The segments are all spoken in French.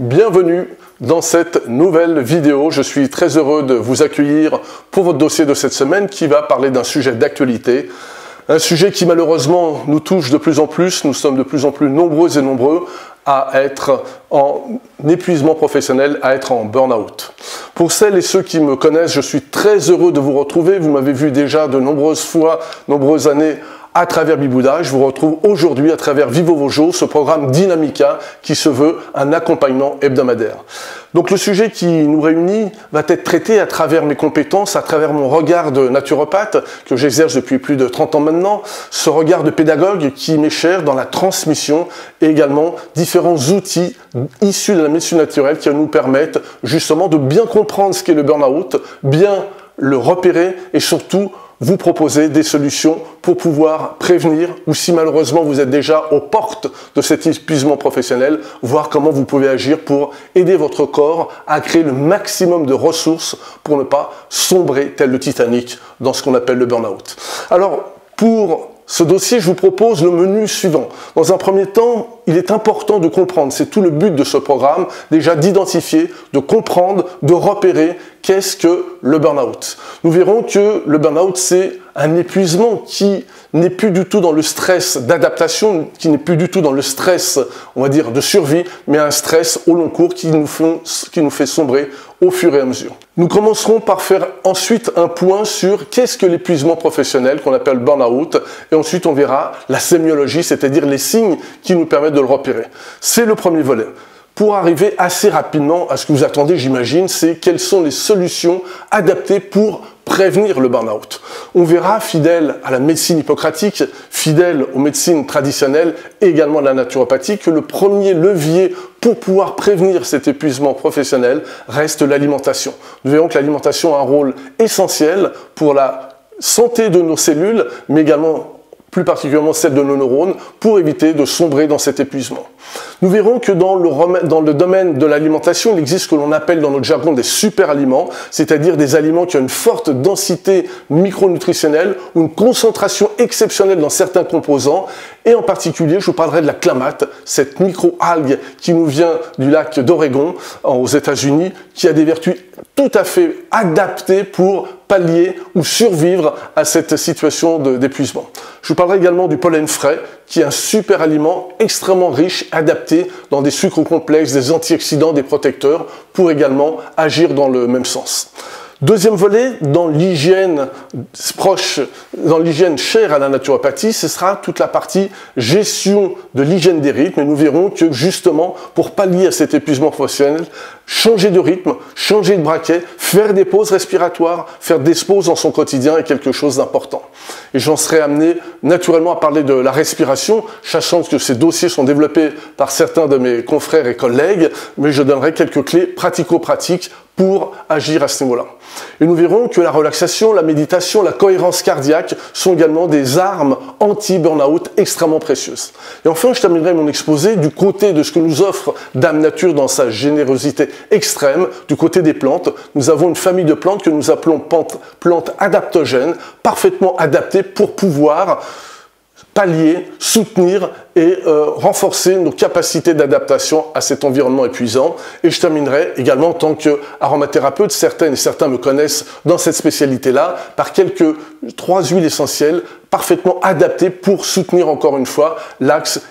bienvenue dans cette nouvelle vidéo. Je suis très heureux de vous accueillir pour votre dossier de cette semaine qui va parler d'un sujet d'actualité. Un sujet qui malheureusement nous touche de plus en plus. Nous sommes de plus en plus nombreux et nombreux à être en épuisement professionnel, à être en burn-out. Pour celles et ceux qui me connaissent, je suis très heureux de vous retrouver. Vous m'avez vu déjà de nombreuses fois, nombreuses années à travers Bibouda. Je vous retrouve aujourd'hui à travers Vivo Vojo, ce programme Dynamica qui se veut un accompagnement hebdomadaire. Donc le sujet qui nous réunit va être traité à travers mes compétences, à travers mon regard de naturopathe que j'exerce depuis plus de 30 ans maintenant, ce regard de pédagogue qui m'est cher dans la transmission et également différents outils issus de la médecine naturelle qui nous permettent justement de bien comprendre ce qu'est le burn-out, bien le repérer et surtout vous proposer des solutions pour pouvoir prévenir ou si malheureusement vous êtes déjà aux portes de cet épuisement professionnel, voir comment vous pouvez agir pour aider votre corps à créer le maximum de ressources pour ne pas sombrer tel le Titanic dans ce qu'on appelle le burn-out. Alors, pour ce dossier, je vous propose le menu suivant. Dans un premier temps, il est important de comprendre, c'est tout le but de ce programme, déjà d'identifier, de comprendre, de repérer qu'est-ce que le burn-out. Nous verrons que le burn-out, c'est un épuisement qui n'est plus du tout dans le stress d'adaptation, qui n'est plus du tout dans le stress, on va dire, de survie, mais un stress au long cours qui nous fait sombrer au fur et à mesure. Nous commencerons par faire ensuite un point sur qu'est-ce que l'épuisement professionnel qu'on appelle burn-out et ensuite on verra la sémiologie, c'est-à-dire les signes qui nous permettent de le repérer. C'est le premier volet. Pour arriver assez rapidement à ce que vous attendez, j'imagine, c'est quelles sont les solutions adaptées pour prévenir le burn-out. On verra, fidèle à la médecine hippocratique, fidèle aux médecines traditionnelles et également à la naturopathie, que le premier levier pour pouvoir prévenir cet épuisement professionnel reste l'alimentation. Nous verrons que l'alimentation a un rôle essentiel pour la santé de nos cellules, mais également plus particulièrement celle de nos neurones, pour éviter de sombrer dans cet épuisement. Nous verrons que dans le domaine de l'alimentation, il existe ce que l'on appelle dans notre jargon des super-aliments, c'est-à-dire des aliments qui ont une forte densité micronutritionnelle ou une concentration exceptionnelle dans certains composants, et en particulier, je vous parlerai de la clamate, cette micro-algue qui nous vient du lac d'Oregon, aux États-Unis, qui a des vertus tout à fait adaptées pour pallier ou survivre à cette situation d'épuisement. Je vous parlerai également du pollen frais, qui est un super aliment extrêmement riche, adapté dans des sucres complexes, des antioxydants, des protecteurs, pour également agir dans le même sens. Deuxième volet, dans l'hygiène chère à la naturopathie, ce sera toute la partie gestion de l'hygiène des rythmes. Et nous verrons que justement, pour pallier à cet épuisement professionnel, changer de rythme, changer de braquet, faire des pauses respiratoires, faire des pauses dans son quotidien est quelque chose d'important. Et j'en serai amené naturellement à parler de la respiration, sachant que ces dossiers sont développés par certains de mes confrères et collègues, mais je donnerai quelques clés pratico-pratiques pour agir à ce niveau-là. Et nous verrons que la relaxation, la méditation, la cohérence cardiaque sont également des armes anti-burn-out extrêmement précieuses. Et enfin, je terminerai mon exposé du côté de ce que nous offre Dame Nature dans sa générosité extrême, du côté des plantes. Nous avons une famille de plantes que nous appelons plantes adaptogènes, parfaitement adaptées pour pouvoir pallier, soutenir et renforcer nos capacités d'adaptation à cet environnement épuisant. Et je terminerai également en tant qu'aromathérapeute, certaines et certains me connaissent dans cette spécialité-là, par quelques 3 huiles essentielles parfaitement adaptées pour soutenir encore une fois l'axe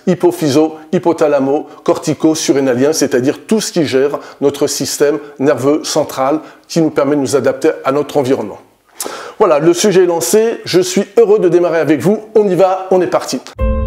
hypophyso-hypothalamo-cortico-surrénalien, c'est-à-dire tout ce qui gère notre système nerveux central qui nous permet de nous adapter à notre environnement. Voilà, le sujet est lancé, je suis heureux de démarrer avec vous, on y va, on est parti.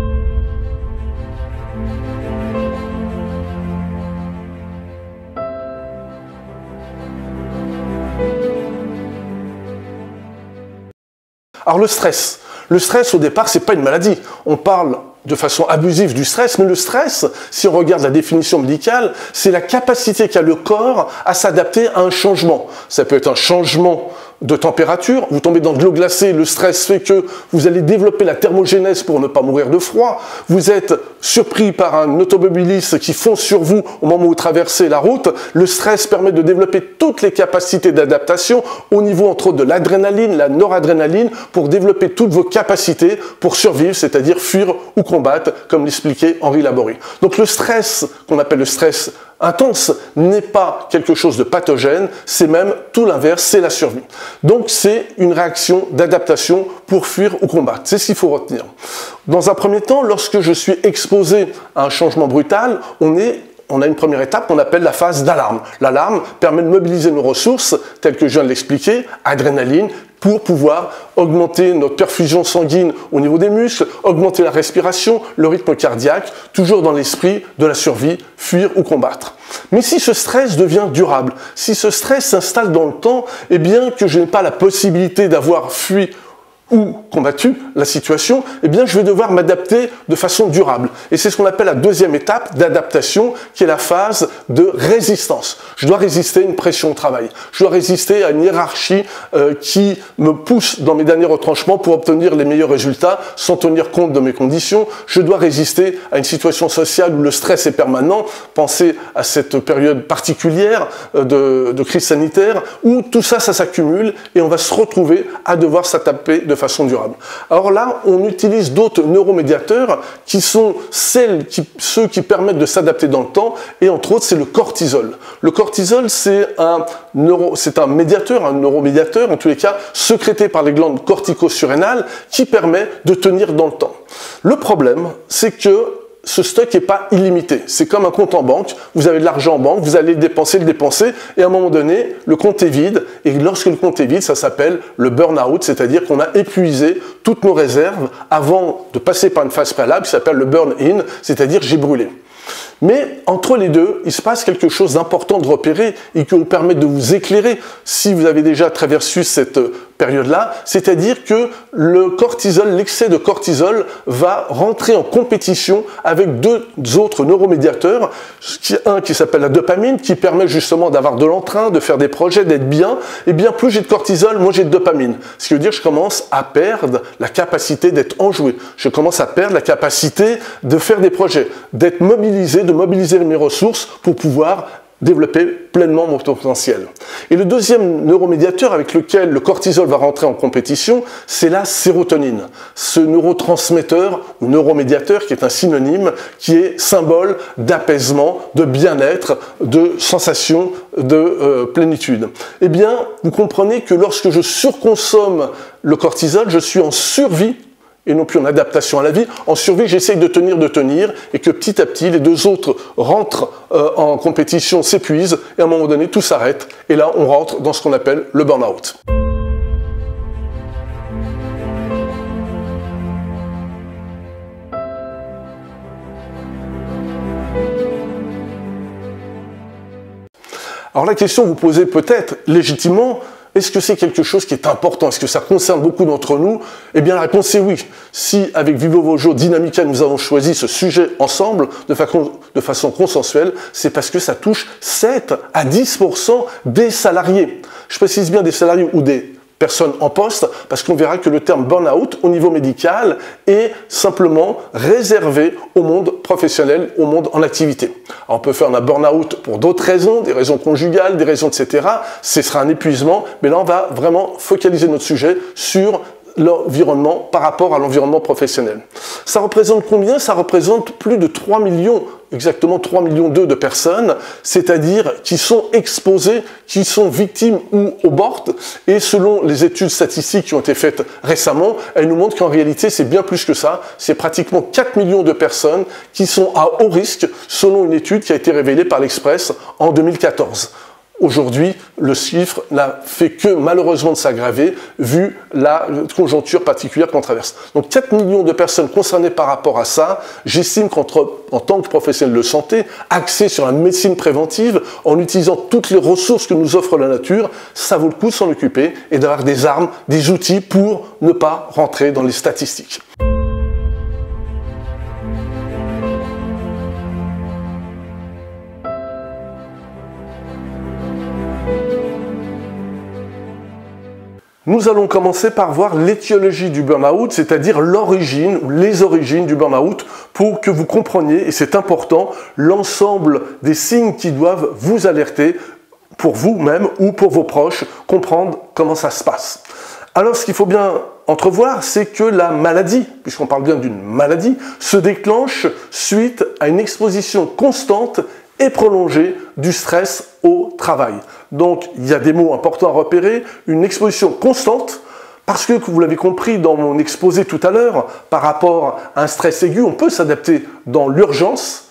Alors le stress au départ, c'est pas une maladie, on parle de façon abusive du stress, mais le stress, si on regarde la définition médicale, c'est la capacité qu'a le corps à s'adapter à un changement. Ça peut être un changement de température, vous tombez dans de l'eau glacée, le stress fait que vous allez développer la thermogénèse pour ne pas mourir de froid, vous êtes surpris par un automobiliste qui fonce sur vous au moment où vous traversez la route, le stress permet de développer toutes les capacités d'adaptation au niveau entre autres de l'adrénaline, la noradrénaline, pour développer toutes vos capacités pour survivre, c'est-à-dire fuir ou combattre, comme l'expliquait Henri Laborie. Donc le stress, qu'on appelle le stress intense n'est pas quelque chose de pathogène, c'est même tout l'inverse, c'est la survie. Donc c'est une réaction d'adaptation pour fuir ou combattre. C'est ce qu'il faut retenir. Dans un premier temps, lorsque je suis exposé à un changement brutal, on a une première étape qu'on appelle la phase d'alarme. L'alarme permet de mobiliser nos ressources, telles que je viens de l'expliquer, adrénaline, pour pouvoir augmenter notre perfusion sanguine au niveau des muscles, augmenter la respiration, le rythme cardiaque, toujours dans l'esprit de la survie, fuir ou combattre. Mais si ce stress devient durable, si ce stress s'installe dans le temps, et bien que je n'ai pas la possibilité d'avoir fui ou combattu la situation, eh bien je vais devoir m'adapter de façon durable. Et c'est ce qu'on appelle la deuxième étape d'adaptation, qui est la phase de résistance. Je dois résister à une pression au travail. Je dois résister à une hiérarchie qui me pousse dans mes derniers retranchements pour obtenir les meilleurs résultats sans tenir compte de mes conditions. Je dois résister à une situation sociale où le stress est permanent. Pensez à cette période particulière de crise sanitaire où tout ça, ça s'accumule et on va se retrouver à devoir s'adapter de façon durable. Alors là, on utilise d'autres neuromédiateurs qui sont ceux qui permettent de s'adapter dans le temps, et entre autres, c'est le cortisol. Le cortisol, c'est un médiateur, un neuromédiateur, en tous les cas, sécrété par les glandes cortico-surrénales, qui permet de tenir dans le temps. Le problème, c'est que ce stock n'est pas illimité. C'est comme un compte en banque. Vous avez de l'argent en banque, vous allez le dépenser, et à un moment donné, le compte est vide. Et lorsque le compte est vide, ça s'appelle le burn-out, c'est-à-dire qu'on a épuisé toutes nos réserves avant de passer par une phase préalable qui s'appelle le burn-in, c'est-à-dire j'ai brûlé. Mais entre les deux, il se passe quelque chose d'important de repérer et qui vous permet de vous éclairer si vous avez déjà traversé cette période-là, c'est-à-dire que le cortisol, l'excès de cortisol va rentrer en compétition avec deux autres neuromédiateurs, un qui s'appelle la dopamine, qui permet justement d'avoir de l'entrain, de faire des projets, d'être bien, et bien plus j'ai de cortisol, moins j'ai de dopamine. Ce qui veut dire que je commence à perdre la capacité d'être enjoué, je commence à perdre la capacité de faire des projets, d'être mobilisé, de mobiliser mes ressources pour pouvoir développer pleinement mon potentiel. Et le deuxième neuromédiateur avec lequel le cortisol va rentrer en compétition, c'est la sérotonine. Ce neurotransmetteur ou neuromédiateur qui est un synonyme, qui est symbole d'apaisement, de bien-être, de sensation de plénitude. Eh bien, vous comprenez que lorsque je surconsomme le cortisol, je suis en survie et non plus en adaptation à la vie. En survie, j'essaye de tenir, et que petit à petit, les deux autres rentrent en compétition, s'épuisent, et à un moment donné, tout s'arrête, et là, on rentre dans ce qu'on appelle le burn-out. Alors la question que vous posez peut-être légitimement, est-ce que c'est quelque chose qui est important? Est-ce que ça concerne beaucoup d'entre nous? Eh bien, la réponse est oui. Si, avec Vivo Vojo Dynamica, nous avons choisi ce sujet ensemble, de façon consensuelle, c'est parce que ça touche 7 à 10% des salariés. Je précise bien des salariés ou des personnes en poste, parce qu'on verra que le terme burn-out au niveau médical est simplement réservé au monde professionnel, au monde en activité. Alors on peut faire un burn-out pour d'autres raisons, des raisons conjugales, des raisons etc. Ce sera un épuisement, mais là on va vraiment focaliser notre sujet sur l'environnement par rapport à l'environnement professionnel. Ça représente combien? Ça représente plus de 3 millions, exactement 3,2 millions de personnes, c'est-à-dire qui sont exposées, qui sont victimes ou au bord. Et selon les études statistiques qui ont été faites récemment, elles nous montrent qu'en réalité c'est bien plus que ça. C'est pratiquement 4 millions de personnes qui sont à haut risque, selon une étude qui a été révélée par l'Express en 2014. Aujourd'hui, le chiffre n'a fait que malheureusement de s'aggraver vu la conjoncture particulière qu'on traverse. Donc 4 millions de personnes concernées par rapport à ça, j'estime qu'en tant que professionnel de santé, axé sur la médecine préventive, en utilisant toutes les ressources que nous offre la nature, ça vaut le coup de s'en occuper et d'avoir des armes, des outils pour ne pas rentrer dans les statistiques. Nous allons commencer par voir l'étiologie du burn-out, c'est-à-dire l'origine ou les origines du burn-out, pour que vous compreniez, et c'est important, l'ensemble des signes qui doivent vous alerter pour vous-même ou pour vos proches, comprendre comment ça se passe. Alors ce qu'il faut bien entrevoir, c'est que la maladie, puisqu'on parle bien d'une maladie, se déclenche suite à une exposition constante et prolongée du stress au travail. Donc, il y a des mots importants à repérer, une exposition constante, parce que, vous l'avez compris dans mon exposé tout à l'heure, par rapport à un stress aigu, on peut s'adapter dans l'urgence.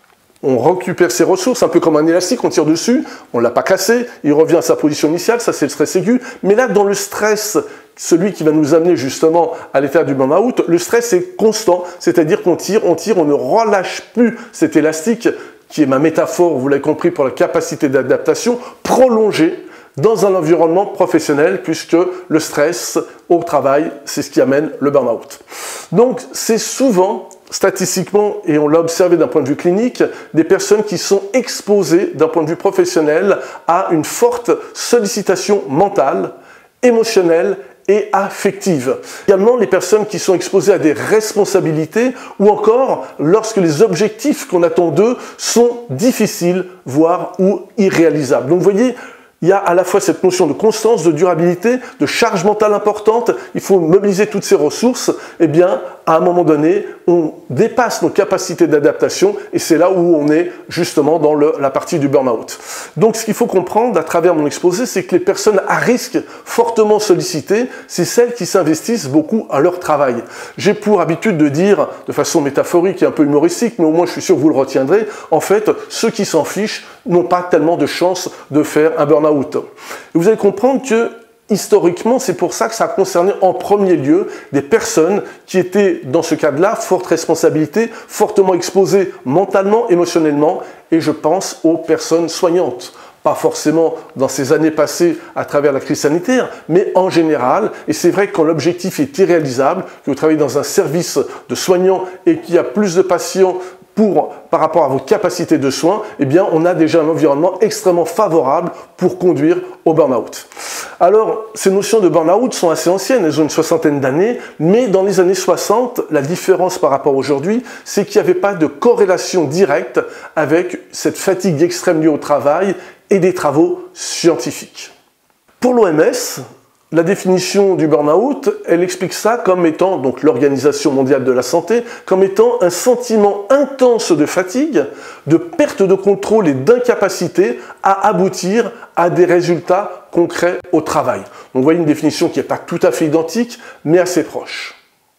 On récupère ses ressources, un peu comme un élastique, on tire dessus, on ne l'a pas cassé, il revient à sa position initiale, ça c'est le stress aigu. Mais là, dans le stress, celui qui va nous amener justement à l'état du burn-out, le stress est constant, c'est-à-dire qu'on tire, on ne relâche plus cet élastique, qui est ma métaphore, vous l'avez compris, pour la capacité d'adaptation prolongée dans un environnement professionnel, puisque le stress au travail, c'est ce qui amène le burn-out. Donc, c'est souvent, statistiquement, et on l'a observé d'un point de vue clinique, des personnes qui sont exposées d'un point de vue professionnel à une forte sollicitation mentale, émotionnelle et affective. Également, les personnes qui sont exposées à des responsabilités ou encore lorsque les objectifs qu'on attend d'eux sont difficiles, voire ou irréalisables. Donc, vous voyez, il y a à la fois cette notion de constance, de durabilité, de charge mentale importante. Il faut mobiliser toutes ces ressources. Eh bien, à un moment donné, on dépasse nos capacités d'adaptation et c'est là où on est justement dans la partie du burn-out. Donc, ce qu'il faut comprendre à travers mon exposé, c'est que les personnes à risque fortement sollicitées, c'est celles qui s'investissent beaucoup à leur travail. J'ai pour habitude de dire, de façon métaphorique et un peu humoristique, mais au moins je suis sûr que vous le retiendrez, en fait, ceux qui s'en fichent n'ont pas tellement de chances de faire un burn-out. Et vous allez comprendre que historiquement, c'est pour ça que ça a concerné en premier lieu des personnes qui étaient dans ce cadre-là, forte responsabilité, fortement exposées mentalement, émotionnellement, et je pense aux personnes soignantes. Pas forcément dans ces années passées à travers la crise sanitaire, mais en général. Et c'est vrai que quand l'objectif est irréalisable, que vous travaillez dans un service de soignants et qu'il y a plus de patients par rapport à vos capacités de soins, eh bien, on a déjà un environnement extrêmement favorable pour conduire au burn-out. Alors, ces notions de burn-out sont assez anciennes, elles ont une soixantaine d'années, mais dans les années 60, la différence par rapport à aujourd'hui, c'est qu'il n'y avait pas de corrélation directe avec cette fatigue extrême liée au travail et des travaux scientifiques. Pour l'OMS, la définition du burn-out, elle explique ça comme étant, donc l'Organisation mondiale de la santé, comme étant un sentiment intense de fatigue, de perte de contrôle et d'incapacité à aboutir à des résultats concrets au travail. Donc vous voyez une définition qui n'est pas tout à fait identique, mais assez proche.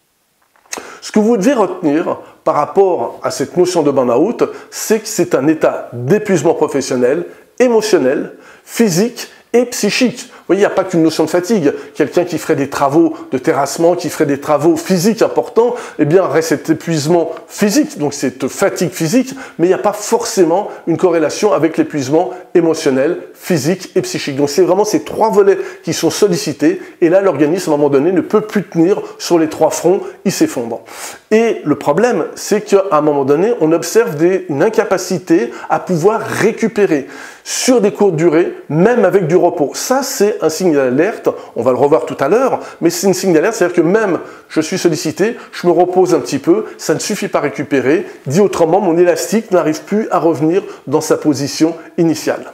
Ce que vous devez retenir par rapport à cette notion de burn-out, c'est que c'est un état d'épuisement professionnel, émotionnel, physique et psychique. Vous voyez, il n'y a pas qu'une notion de fatigue. Quelqu'un qui ferait des travaux de terrassement, qui ferait des travaux physiques importants, eh bien, reste cet épuisement physique, donc cette fatigue physique, mais il n'y a pas forcément une corrélation avec l'épuisement émotionnel, physique et psychique. Donc, c'est vraiment ces trois volets qui sont sollicités, et là, l'organisme, à un moment donné, ne peut plus tenir sur les trois fronts, il s'effondre. Et le problème, c'est qu'à un moment donné, on observe une incapacité à pouvoir récupérer sur des courtes durées, même avec du repos. Ça, c'est un signe d'alerte, on va le revoir tout à l'heure, mais c'est un signe d'alerte, c'est-à-dire que même je suis sollicité, je me repose un petit peu, ça ne suffit pas à récupérer, dit autrement, mon élastique n'arrive plus à revenir dans sa position initiale.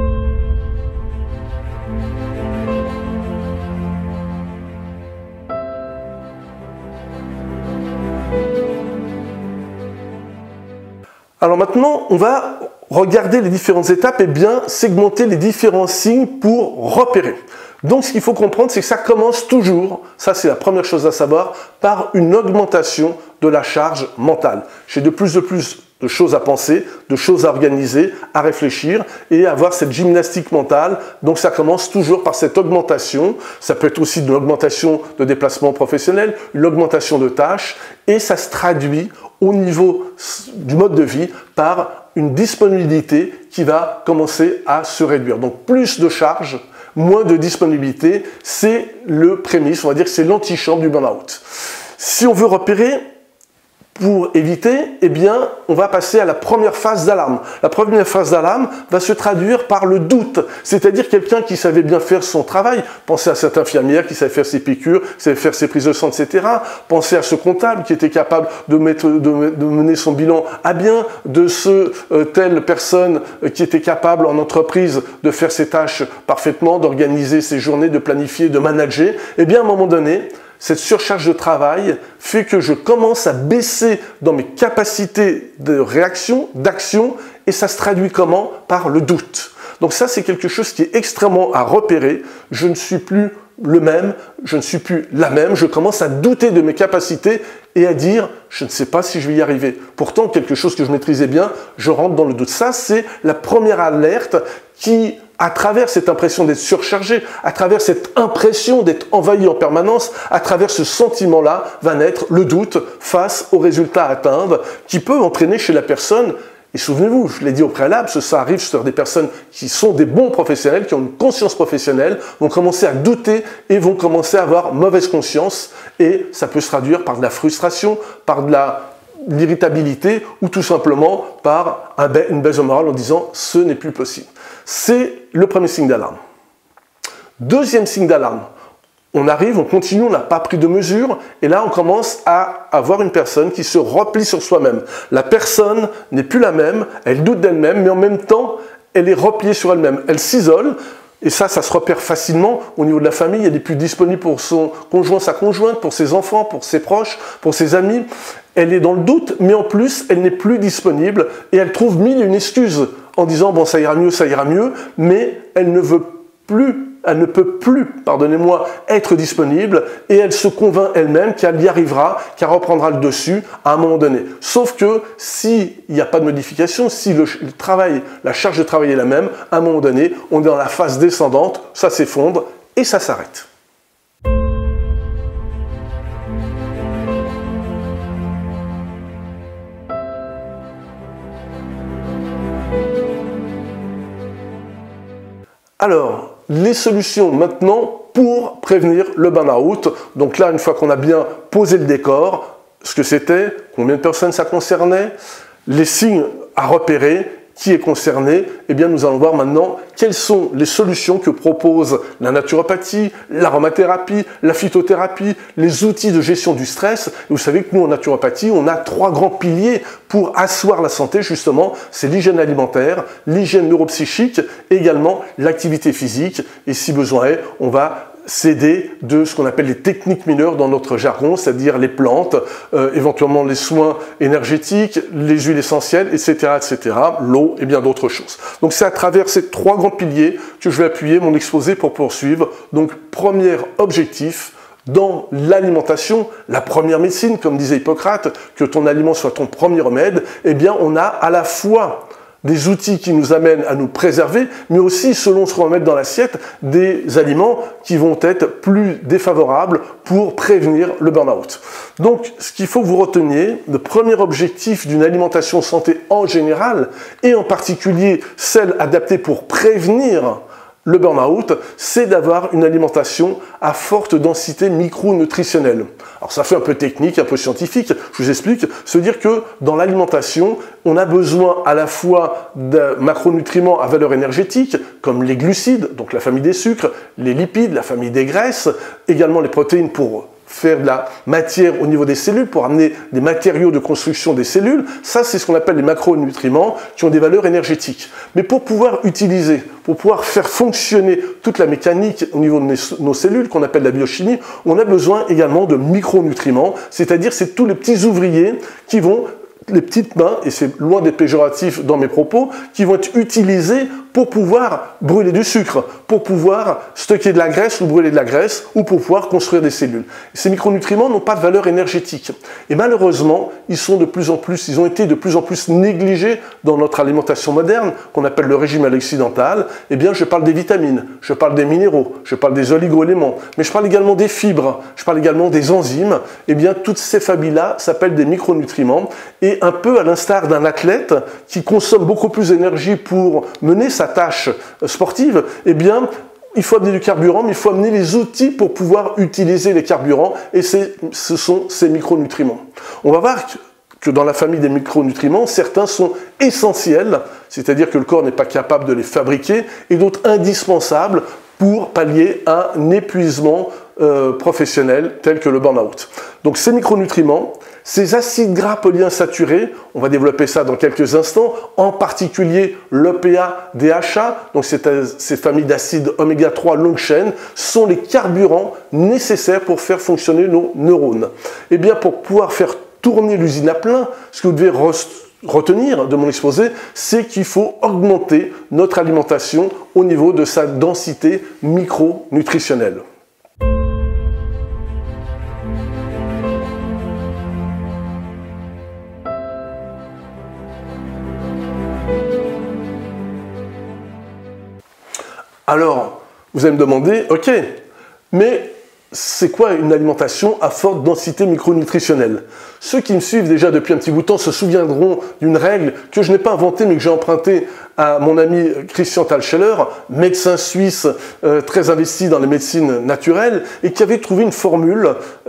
Alors maintenant, on va regarder les différentes étapes et bien segmenter les différents signes pour repérer. Donc ce qu'il faut comprendre, c'est que ça commence toujours, ça c'est la première chose à savoir, par une augmentation de la charge mentale. J'ai de plus de choses à penser, de choses à organiser, à réfléchir et à avoir cette gymnastique mentale. Donc ça commence toujours par cette augmentation. Ça peut être aussi une augmentation de déplacement professionnel, une augmentation de tâches et ça se traduit au niveau du mode de vie par une disponibilité qui va commencer à se réduire. Donc plus de charge, moins de disponibilité, c'est le prémisse, on va dire que c'est l'antichambre du burn-out. Si on veut repérer, pour éviter, eh bien, on va passer à la première phase d'alarme. La première phase d'alarme va se traduire par le doute, c'est-à-dire quelqu'un qui savait bien faire son travail. Pensez à cette infirmière qui savait faire ses piqûres, qui savait faire ses prises de sang, etc. Pensez à ce comptable qui était capable de mener son bilan à bien, de telle personne qui était capable en entreprise de faire ses tâches parfaitement, d'organiser ses journées, de planifier, de manager. Eh bien, à un moment donné, cette surcharge de travail fait que je commence à baisser dans mes capacités de réaction, d'action, et ça se traduit comment? Par le doute. Donc ça, c'est quelque chose qui est extrêmement à repérer. Je ne suis plus le même, je ne suis plus la même, je commence à douter de mes capacités et à dire « je ne sais pas si je vais y arriver ». Pourtant, quelque chose que je maîtrisais bien, je rentre dans le doute. Ça, c'est la première alerte qui, à travers cette impression d'être surchargé, à travers cette impression d'être envahi en permanence, à travers ce sentiment-là, va naître le doute face aux résultats à atteindre qui peut entraîner chez la personne. Et souvenez-vous, je l'ai dit au préalable, ça arrive sur des personnes qui sont des bons professionnels, qui ont une conscience professionnelle, vont commencer à douter et vont commencer à avoir mauvaise conscience. Et ça peut se traduire par de la frustration, par de l'irritabilité ou tout simplement par une baisse de morale en disant « ce n'est plus possible ». C'est le premier signe d'alarme. Deuxième signe d'alarme. On arrive, on continue, on n'a pas pris de mesures, et là on commence à avoir une personne qui se replie sur soi-même. La personne n'est plus la même, elle doute d'elle-même, mais en même temps, elle est repliée sur elle-même. Elle s'isole, et ça se repère facilement au niveau de la famille. Elle n'est plus disponible pour son conjoint, sa conjointe, pour ses enfants, pour ses proches, pour ses amis. Elle est dans le doute, mais en plus, elle n'est plus disponible, et elle trouve mille et une excuses en disant « bon, ça ira mieux », mais elle ne peut plus, pardonnez-moi, être disponible et elle se convainc elle-même qu'elle y arrivera, qu'elle reprendra le dessus à un moment donné. Sauf que s'il n'y a pas de modification, si la charge de travail est la même, à un moment donné, on est dans la phase descendante, ça s'effondre et ça s'arrête. Alors, les solutions maintenant pour prévenir le burn-out. Donc là, une fois qu'on a bien posé le décor, ce que c'était, combien de personnes ça concernait, les signes à repérer, qui est concerné, eh bien nous allons voir maintenant quelles sont les solutions que propose la naturopathie, l'aromathérapie, la phytothérapie, les outils de gestion du stress. Et vous savez que nous en naturopathie, on a 3 grands piliers pour asseoir la santé justement, c'est l'hygiène alimentaire, l'hygiène neuropsychique, et également l'activité physique. Et si besoin est, on va s'aider de ce qu'on appelle les techniques mineures dans notre jargon, c'est-à-dire les plantes, éventuellement les soins énergétiques, les huiles essentielles, etc., etc., l'eau et bien d'autres choses. Donc c'est à travers ces 3 grands piliers que je vais appuyer mon exposé pour poursuivre. Donc premier objectif, dans l'alimentation, la première médecine, comme disait Hippocrate, que ton aliment soit ton premier remède, eh bien on a à la fois des outils qui nous amènent à nous préserver, mais aussi, selon ce qu'on va mettre dans l'assiette, des aliments qui vont être plus défavorables pour prévenir le burn-out. Donc, ce qu'il faut que vous reteniez, le premier objectif d'une alimentation santé en général, et en particulier celle adaptée pour prévenir le burn-out, c'est d'avoir une alimentation à forte densité micronutritionnelle. Alors ça fait un peu technique, un peu scientifique, je vous explique. Se dire que dans l'alimentation, on a besoin à la fois de macronutriments à valeur énergétique, comme les glucides, donc la famille des sucres, les lipides, la famille des graisses, également les protéines pour faire de la matière au niveau des cellules, pour amener des matériaux de construction des cellules. Ça, c'est ce qu'on appelle les macronutriments qui ont des valeurs énergétiques. Mais pour pouvoir utiliser, pour pouvoir faire fonctionner toute la mécanique au niveau de nos cellules, qu'on appelle la biochimie, on a besoin également de micronutriments, c'est-à-dire c'est tous les petits ouvriers qui vont, les petites mains, et c'est loin d'être péjoratif dans mes propos, qui vont être utilisés pour pouvoir brûler du sucre, pour pouvoir stocker de la graisse ou brûler de la graisse, ou pour pouvoir construire des cellules. Ces micronutriments n'ont pas de valeur énergétique. Et malheureusement, ils ont été de plus en plus négligés dans notre alimentation moderne, qu'on appelle le régime à l'occidental. Eh bien, je parle des vitamines, je parle des minéraux, je parle des oligo-éléments, mais je parle également des fibres, je parle également des enzymes. Eh bien, toutes ces familles-là s'appellent des micronutriments. Et un peu à l'instar d'un athlète qui consomme beaucoup plus d'énergie pour mener sa tâche sportive, eh bien, il faut amener du carburant, mais il faut amener les outils pour pouvoir utiliser les carburants, et ce sont ces micronutriments. On va voir que dans la famille des micronutriments, certains sont essentiels, c'est-à-dire que le corps n'est pas capable de les fabriquer, et d'autres indispensables pour pallier un épuisement professionnel tel que le burn-out. Donc ces micronutriments, ces acides gras polyinsaturés, on va développer ça dans quelques instants, en particulier l'EPA, DHA, donc ces familles d'acides oméga 3 longue chaîne, sont les carburants nécessaires pour faire fonctionner nos neurones. Et bien pour pouvoir faire tourner l'usine à plein, ce que vous devez retenir de mon exposé, c'est qu'il faut augmenter notre alimentation au niveau de sa densité micronutritionnelle. Alors, vous allez me demander, ok, mais c'est quoi une alimentation à forte densité micronutritionnelle? Ceux qui me suivent déjà depuis un petit bout de temps se souviendront d'une règle que je n'ai pas inventée mais que j'ai empruntée à mon ami Christian Thalscheller, médecin suisse très investi dans les médecines naturelles et qui avait trouvé une formule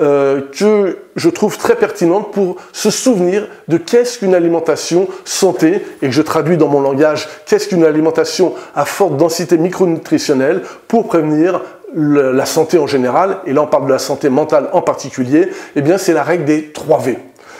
que je trouve très pertinente pour se souvenir de qu'est-ce qu'une alimentation santé et que je traduis dans mon langage qu'est-ce qu'une alimentation à forte densité micronutritionnelle pour prévenir la santé en général, et là on parle de la santé mentale en particulier, eh bien c'est la règle des 3 V.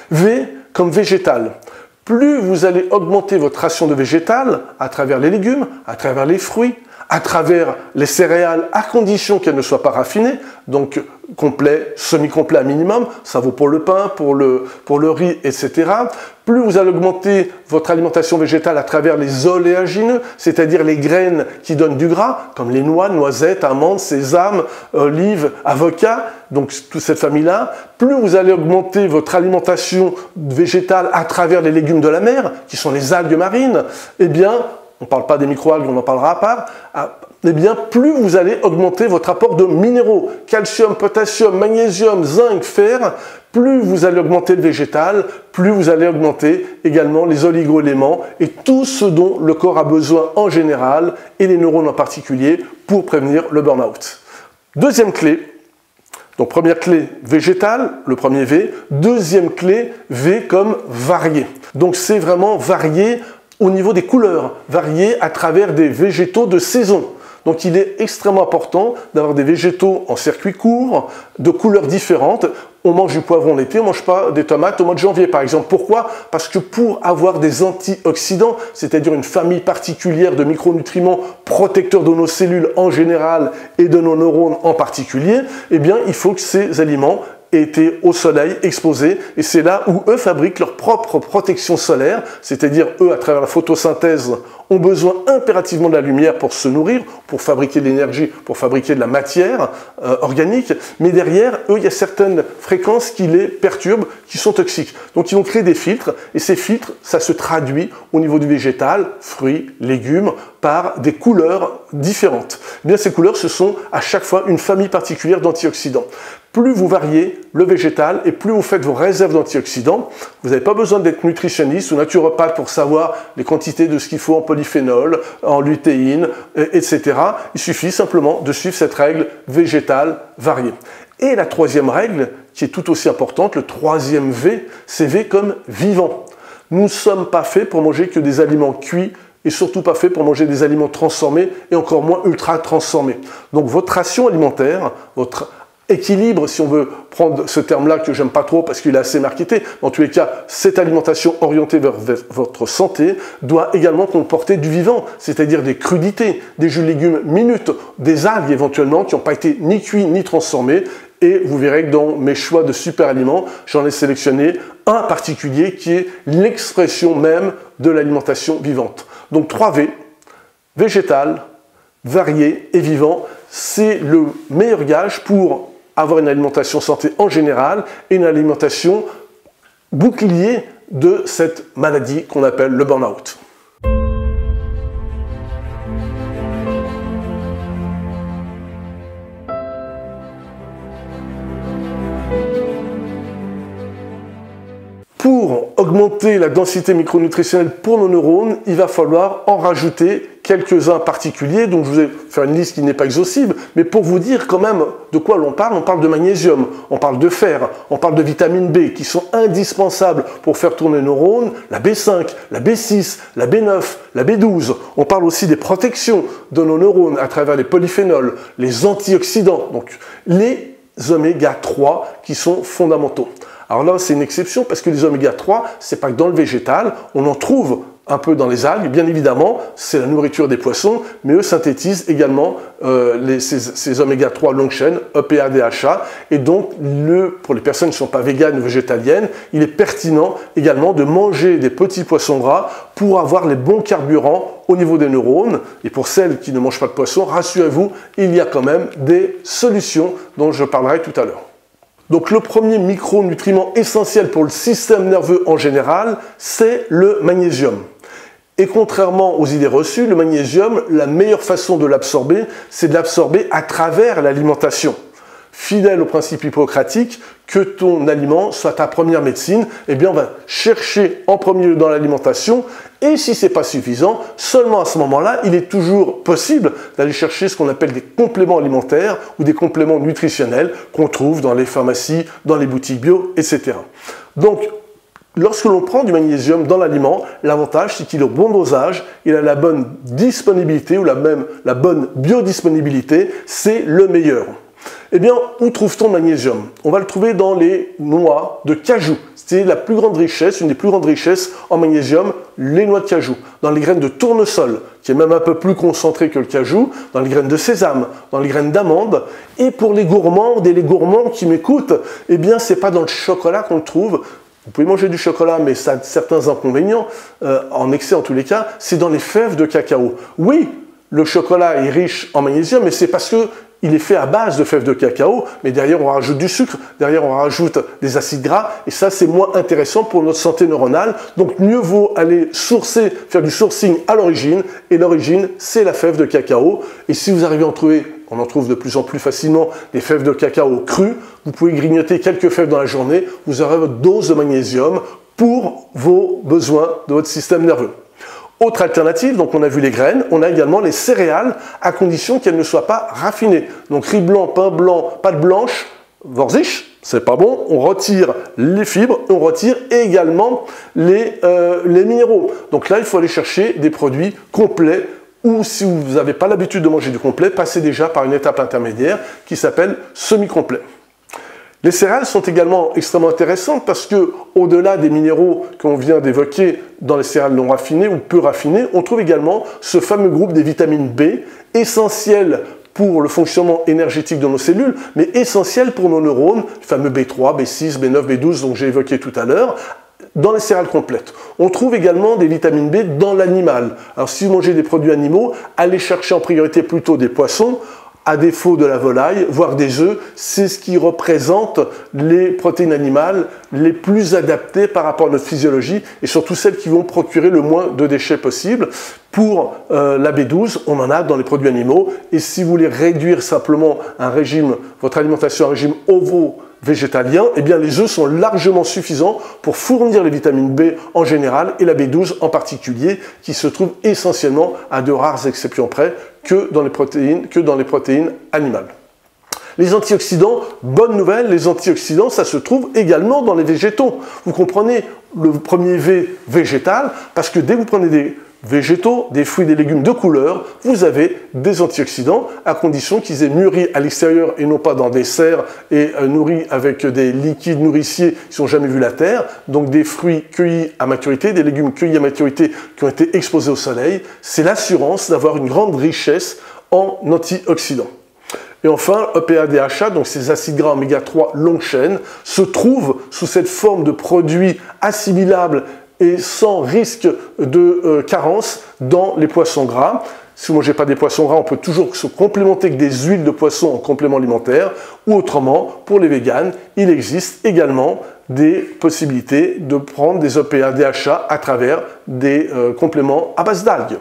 V comme végétal. Plus vous allez augmenter votre ration de végétal à travers les légumes, à travers les fruits, à travers les céréales, à condition qu'elles ne soient pas raffinées, donc complet, semi-complet à minimum, ça vaut pour le pain, pour le riz, etc. Plus vous allez augmenter votre alimentation végétale à travers les oléagineux, c'est-à-dire les graines qui donnent du gras, comme les noix, noisettes, amandes, sésame, olives, avocats, donc toute cette famille-là. Plus vous allez augmenter votre alimentation végétale à travers les légumes de la mer, qui sont les algues marines, eh bien, on ne parle pas des microalgues, on en parlera à part, eh bien, plus vous allez augmenter votre apport de minéraux, calcium, potassium, magnésium, zinc, fer, plus vous allez augmenter le végétal, plus vous allez augmenter également les oligo-éléments et tout ce dont le corps a besoin en général, et les neurones en particulier, pour prévenir le burn-out. Deuxième clé, donc première clé végétale, le premier V, deuxième clé V comme varié. Donc c'est vraiment varié au niveau des couleurs, varié à travers des végétaux de saison. Donc il est extrêmement important d'avoir des végétaux en circuit court, de couleurs différentes. On mange du poivron l'été, on ne mange pas des tomates au mois de janvier par exemple. Pourquoi? Parce que pour avoir des antioxydants, c'est-à-dire une famille particulière de micronutriments protecteurs de nos cellules en général et de nos neurones en particulier, eh bien il faut que ces aliments été au soleil, exposés, et c'est là où eux fabriquent leur propre protection solaire, c'est-à-dire eux, à travers la photosynthèse, ont besoin impérativement de la lumière pour se nourrir, pour fabriquer de l'énergie, pour fabriquer de la matière organique, mais derrière, eux, il y a certaines fréquences qui les perturbent, qui sont toxiques. Donc ils vont créer des filtres, et ces filtres, ça se traduit au niveau du végétal, fruits, légumes, par des couleurs différentes. Eh bien, ces couleurs, ce sont à chaque fois une famille particulière d'antioxydants. Plus vous variez le végétal et plus vous faites vos réserves d'antioxydants, vous n'avez pas besoin d'être nutritionniste ou naturopathe pour savoir les quantités de ce qu'il faut en polyphénol, en lutéine, etc. Il suffit simplement de suivre cette règle végétale variée. Et la troisième règle, qui est tout aussi importante, le troisième V, c'est V comme vivant. Nous ne sommes pas faits pour manger que des aliments cuits et surtout pas faits pour manger des aliments transformés et encore moins ultra transformés. Donc votre ration alimentaire, votre équilibre, si on veut prendre ce terme-là que j'aime pas trop parce qu'il est assez marketé, en tous les cas, cette alimentation orientée vers votre santé doit également comporter du vivant, c'est-à-dire des crudités, des jus de légumes minutes, des algues éventuellement qui n'ont pas été ni cuits ni transformés. Et vous verrez que dans mes choix de super aliments, j'en ai sélectionné un particulier qui est l'expression même de l'alimentation vivante. Donc 3V, végétal, varié et vivant, c'est le meilleur gage pour avoir une alimentation santé en général et une alimentation bouclier de cette maladie qu'on appelle le burn-out. Pour augmenter la densité micronutritionnelle pour nos neurones, il va falloir en rajouter quelques-uns particuliers, donc je vous ai fait une liste qui n'est pas exhaustive, mais pour vous dire quand même de quoi on parle de magnésium, on parle de fer, on parle de vitamine B, qui sont indispensables pour faire tourner nos neurones, la B5, la B6, la B9, la B12. On parle aussi des protections de nos neurones à travers les polyphénols, les antioxydants, donc les oméga 3 qui sont fondamentaux. Alors là, c'est une exception parce que les oméga 3, c'est pas que dans le végétal, on en trouve un peu dans les algues, bien évidemment, c'est la nourriture des poissons, mais eux synthétisent également ces oméga 3 longue chaîne, EPA, DHA, et donc pour les personnes qui ne sont pas véganes ou végétaliennes, il est pertinent également de manger des petits poissons gras pour avoir les bons carburants au niveau des neurones. Et pour celles qui ne mangent pas de poisson, rassurez-vous, il y a quand même des solutions dont je parlerai tout à l'heure. Donc le premier micronutriment essentiel pour le système nerveux en général, c'est le magnésium. Et contrairement aux idées reçues, le magnésium, la meilleure façon de l'absorber, c'est de l'absorber à travers l'alimentation. Fidèle au principe hippocratique, que ton aliment soit ta première médecine, eh bien on va chercher en premier lieu dans l'alimentation, et si ce n'est pas suffisant, seulement à ce moment-là, il est toujours possible d'aller chercher ce qu'on appelle des compléments alimentaires ou des compléments nutritionnels qu'on trouve dans les pharmacies, dans les boutiques bio, etc. Donc, lorsque l'on prend du magnésium dans l'aliment, l'avantage c'est qu'il est au bon dosage, il a la bonne disponibilité ou la bonne biodisponibilité, c'est le meilleur. Eh bien, où trouve-t-on le magnésium? On va le trouver dans les noix de cajou. C'est la plus grande richesse, une des plus grandes richesses en magnésium, les noix de cajou. Dans les graines de tournesol, qui est même un peu plus concentré que le cajou, dans les graines de sésame, dans les graines d'amande. Et pour les gourmandes et les gourmands qui m'écoutent, eh bien, c'est pas dans le chocolat qu'on le trouve. Vous pouvez manger du chocolat, mais ça a certains inconvénients, en excès en tous les cas, c'est dans les fèves de cacao. Oui, le chocolat est riche en magnésium, mais c'est parce que il est fait à base de fèves de cacao, mais derrière on rajoute du sucre, derrière on rajoute des acides gras, et ça c'est moins intéressant pour notre santé neuronale. Donc mieux vaut aller sourcer, faire du sourcing à l'origine, et l'origine c'est la fève de cacao. Et si vous arrivez à en trouver, on en trouve de plus en plus facilement des fèves de cacao crues, vous pouvez grignoter quelques fèves dans la journée, vous aurez votre dose de magnésium pour vos besoins de votre système nerveux. Autre alternative, donc on a vu les graines, on a également les céréales à condition qu'elles ne soient pas raffinées. Donc riz blanc, pain blanc, pâte blanche, Vorsicht, c'est pas bon, on retire les fibres, on retire également les minéraux. Donc là, il faut aller chercher des produits complets ou si vous n'avez pas l'habitude de manger du complet, passez déjà par une étape intermédiaire qui s'appelle semi-complet. Les céréales sont également extrêmement intéressantes parce que, au-delà des minéraux qu'on vient d'évoquer dans les céréales non raffinées ou peu raffinées, on trouve également ce fameux groupe des vitamines B, essentiel pour le fonctionnement énergétique de nos cellules, mais essentiel pour nos neurones, le fameux B3, B6, B9, B12, dont j'ai évoqué tout à l'heure, dans les céréales complètes. On trouve également des vitamines B dans l'animal. Alors si vous mangez des produits animaux, allez chercher en priorité plutôt des poissons, à défaut de la volaille, voire des œufs, c'est ce qui représente les protéines animales les plus adaptées par rapport à notre physiologie et surtout celles qui vont procurer le moins de déchets possible. Pour la B12, on en a dans les produits animaux et si vous voulez réduire simplement votre alimentation à un régime ovo-végétalien, eh bien les œufs sont largement suffisants pour fournir les vitamines B en général et la B12 en particulier, qui se trouve essentiellement, à de rares exceptions près, que dans les protéines animales. Les antioxydants, bonne nouvelle, les antioxydants, ça se trouve également dans les végétaux. Vous comprenez le premier V, végétal, parce que dès que vous prenez des végétaux, des fruits, des légumes de couleur, vous avez des antioxydants à condition qu'ils aient mûri à l'extérieur et non pas dans des serres et nourris avec des liquides nourriciers qui n'ont jamais vu la terre. Donc des fruits cueillis à maturité, des légumes cueillis à maturité qui ont été exposés au soleil. C'est l'assurance d'avoir une grande richesse en antioxydants. Et enfin, EPA, DHA, donc ces acides gras oméga 3 longue chaîne, se trouvent sous cette forme de produits assimilables et sans risque de carence dans les poissons gras. Si vous ne mangez pas des poissons gras, on peut toujours se complémenter avec des huiles de poisson en complément alimentaire, ou autrement, pour les véganes, il existe également des possibilités de prendre des EPA, DHA à travers des compléments à base d'algues.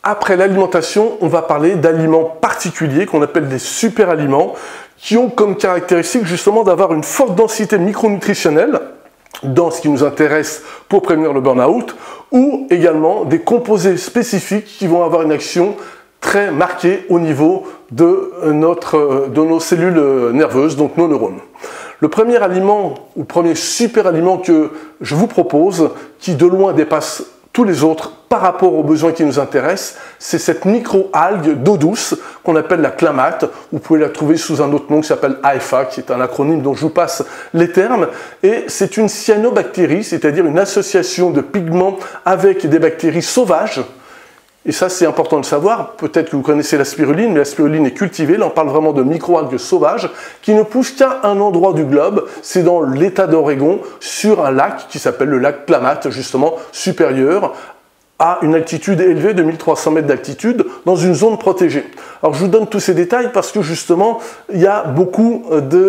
Après l'alimentation, on va parler d'aliments particuliers qu'on appelle des super aliments qui ont comme caractéristique justement d'avoir une forte densité micronutritionnelle dans ce qui nous intéresse pour prévenir le burn-out, ou également des composés spécifiques qui vont avoir une action très marquée au niveau de nos cellules nerveuses, donc nos neurones. Le premier aliment, ou premier super aliment que je vous propose, qui de loin dépasse tous les autres par rapport aux besoins qui nous intéressent, c'est cette micro-algue d'eau douce qu'on appelle la clamate. Vous pouvez la trouver sous un autre nom qui s'appelle AFA, qui est un acronyme dont je vous passe les termes. Et c'est une cyanobactérie, c'est-à-dire une association de pigments avec des bactéries sauvages. Et ça, c'est important de le savoir. Peut-être que vous connaissez la spiruline, mais la spiruline est cultivée. Là, on parle vraiment de micro-algues sauvages qui ne poussent qu'à un endroit du globe. C'est dans l'État d'Oregon, sur un lac qui s'appelle le lac Klamath, justement, supérieur à une altitude élevée de 1300 mètres d'altitude, dans une zone protégée. Alors je vous donne tous ces détails parce que justement, il y a beaucoup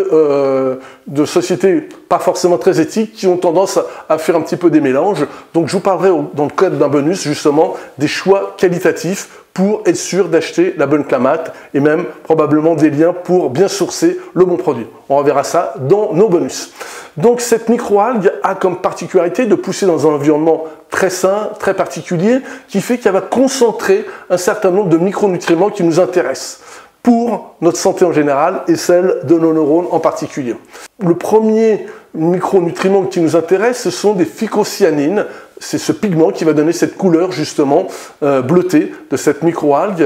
de sociétés pas forcément très éthiques qui ont tendance à faire un petit peu des mélanges. Donc je vous parlerai dans le cadre d'un bonus justement des choix qualitatifs pour être sûr d'acheter la bonne clamate et même probablement des liens pour bien sourcer le bon produit. On reverra ça dans nos bonus. Donc cette microalgue a comme particularité de pousser dans un environnement très sain, très particulier, qui fait qu'elle va concentrer un certain nombre de micronutriments qui nous intéressent pour notre santé en général et celle de nos neurones en particulier. Le premier micronutriment qui nous intéresse, ce sont des phycocyanines. C'est ce pigment qui va donner cette couleur justement bleutée de cette microalgue,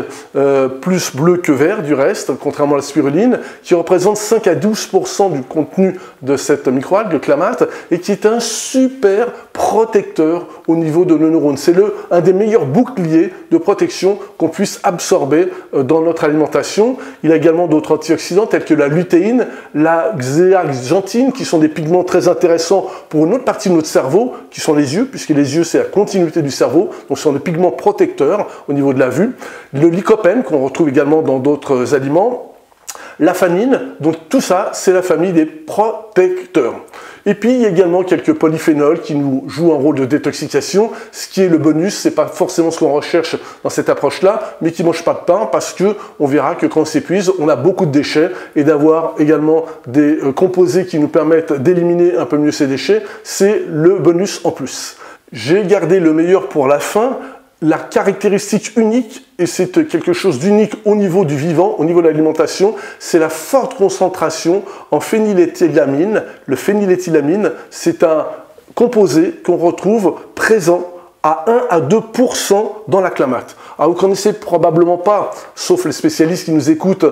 plus bleu que vert du reste, contrairement à la spiruline, qui représente 5 à 12% du contenu de cette microalgue, clamate, et qui est un super protecteur au niveau de nos neurones. C'est un des meilleurs boucliers de protection qu'on puisse absorber dans notre alimentation. Il y a également d'autres antioxydants tels que la lutéine, la xéaxanthine, qui sont des pigments très intéressants pour une autre partie de notre cerveau, qui sont les yeux, puisque les yeux, c'est la continuité du cerveau, donc ce sont des pigments protecteurs au niveau de la vue. Le lycopène, qu'on retrouve également dans d'autres aliments. La phanine, donc tout ça, c'est la famille des protecteurs. Et puis, il y a également quelques polyphénols qui nous jouent un rôle de détoxication. Ce qui est le bonus, c'est pas forcément ce qu'on recherche dans cette approche-là, mais qui ne mange pas de pain parce que on verra que quand on s'épuise, on a beaucoup de déchets et d'avoir également des composés qui nous permettent d'éliminer un peu mieux ces déchets, c'est le bonus en plus. J'ai gardé le meilleur pour la fin. La caractéristique unique, et c'est quelque chose d'unique au niveau du vivant, au niveau de l'alimentation, c'est la forte concentration en phényléthylamine. Le phényléthylamine, c'est un composé qu'on retrouve présent à 1 à 2% dans la clamate. Alors vous ne connaissez probablement pas, sauf les spécialistes qui nous écoutent,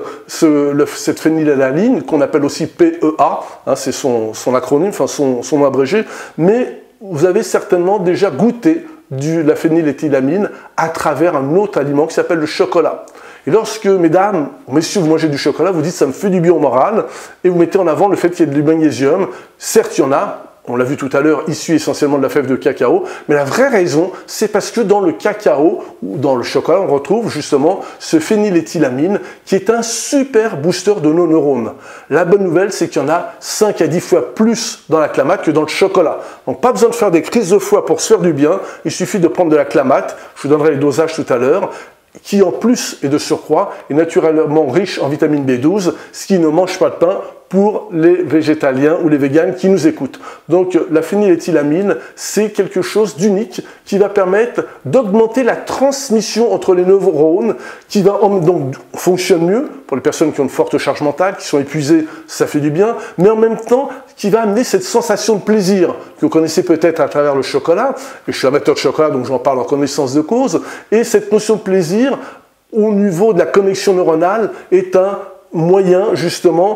cette phénylalanine, qu'on appelle aussi PEA, hein, c'est son acronyme, enfin son nom abrégé, mais vous avez certainement déjà goûté la phényléthylamine à travers un autre aliment qui s'appelle le chocolat. Et lorsque, mesdames, messieurs, vous mangez du chocolat, vous dites ça me fait du bien au moral, et vous mettez en avant le fait qu'il y ait du magnésium. Certes, il y en a, on l'a vu tout à l'heure, issu essentiellement de la fève de cacao, mais la vraie raison, c'est parce que dans le cacao ou dans le chocolat, on retrouve justement ce phényléthylamine qui est un super booster de nos neurones. La bonne nouvelle, c'est qu'il y en a 5 à 10 fois plus dans la clamate que dans le chocolat. Donc pas besoin de faire des crises de foie pour se faire du bien, il suffit de prendre de la clamate, je vous donnerai les dosages tout à l'heure, qui en plus et de surcroît est naturellement riche en vitamine B12, ce qui ne mange pas de pain pour les végétaliens ou les véganes qui nous écoutent. Donc la phényléthylamine, c'est quelque chose d'unique qui va permettre d'augmenter la transmission entre les neurones, qui va donc fonctionne mieux pour les personnes qui ont une forte charge mentale, qui sont épuisées, ça fait du bien, mais en même temps qui va amener cette sensation de plaisir que vous connaissez peut-être à travers le chocolat. Et je suis amateur de chocolat, donc j'en parle en connaissance de cause. Et cette notion de plaisir, au niveau de la connexion neuronale, est un moyen justement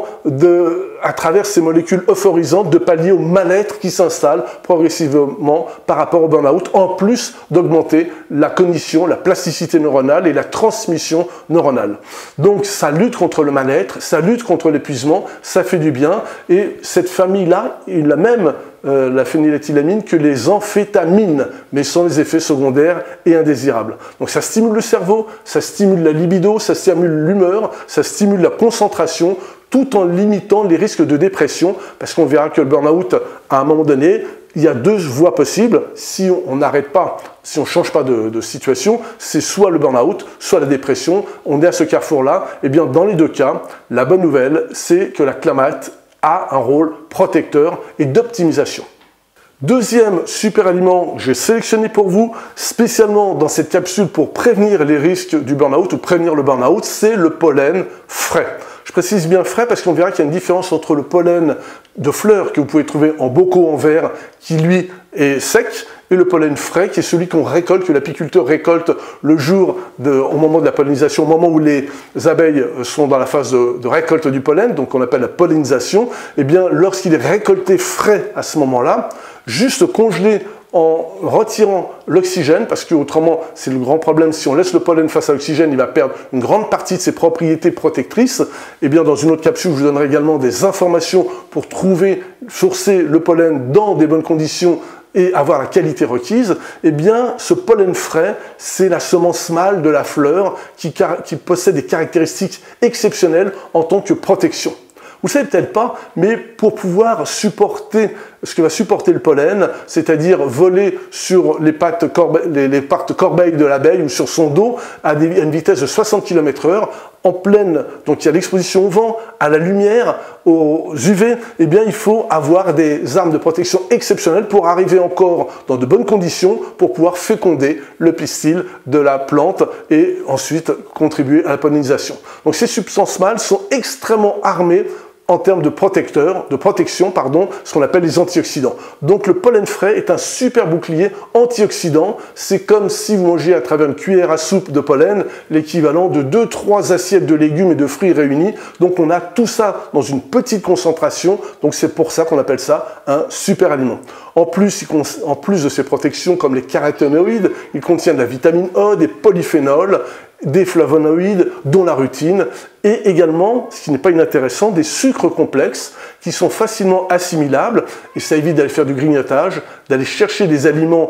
à travers ces molécules euphorisantes de pallier au mal-être qui s'installe progressivement par rapport au burn-out, en plus d'augmenter la cognition, la plasticité neuronale et la transmission neuronale. Donc ça lutte contre le mal-être, ça lutte contre l'épuisement, ça fait du bien, et cette famille-là, il a même la phényléthylamine que les amphétamines, mais sans les effets secondaires et indésirables. Donc ça stimule le cerveau, ça stimule la libido, ça stimule l'humeur, ça stimule la concentration, tout en limitant les risques de dépression, parce qu'on verra que le burn-out, à un moment donné, il y a deux voies possibles. Si on n'arrête pas, si on ne change pas de situation, c'est soit le burn-out, soit la dépression. On est à ce carrefour-là. Eh bien, dans les deux cas, la bonne nouvelle, c'est que la clamate a un rôle protecteur et d'optimisation. Deuxième super aliment que j'ai sélectionné pour vous, spécialement dans cette capsule pour prévenir les risques du burn-out ou prévenir le burn-out, c'est le pollen frais. Je précise bien frais parce qu'on verra qu'il y a une différence entre le pollen de fleurs que vous pouvez trouver en bocaux en verre qui lui est sec et le pollen frais qui est celui qu'on récolte, que l'apiculteur récolte le jour au moment de la pollinisation, au moment où les abeilles sont dans la phase de récolte du pollen, donc on appelle la pollinisation. Eh bien, lorsqu'il est récolté frais à ce moment-là, juste congelé en retirant l'oxygène, parce que autrement c'est le grand problème, si on laisse le pollen face à l'oxygène, il va perdre une grande partie de ses propriétés protectrices. Et bien dans une autre capsule, je vous donnerai également des informations pour trouver, sourcer le pollen dans des bonnes conditions et avoir la qualité requise. Eh bien ce pollen frais, c'est la semence mâle de la fleur qui possède des caractéristiques exceptionnelles en tant que protection. Vous ne savez peut-être pas, mais pour pouvoir supporter ce que va supporter le pollen, c'est-à-dire voler sur les pattes corbeilles de l'abeille ou sur son dos à une vitesse de 60 km/h, en pleine, donc il y a l'exposition au vent, à la lumière, aux UV, eh bien il faut avoir des armes de protection exceptionnelles pour arriver encore dans de bonnes conditions pour pouvoir féconder le pistil de la plante et ensuite contribuer à la pollinisation. Donc ces substances mâles sont extrêmement armées en termes de protection, ce qu'on appelle les antioxydants. Donc le pollen frais est un super bouclier antioxydant. C'est comme si vous mangiez à travers une cuillère à soupe de pollen, l'équivalent de 2-3 assiettes de légumes et de fruits réunis. Donc on a tout ça dans une petite concentration. Donc c'est pour ça qu'on appelle ça un super aliment. En plus de ces protections comme les caroténoïdes, il contient de la vitamine E, des polyphénols, des flavonoïdes, dont la rutine, et également, ce qui n'est pas inintéressant, des sucres complexes qui sont facilement assimilables, et ça évite d'aller faire du grignotage, d'aller chercher des aliments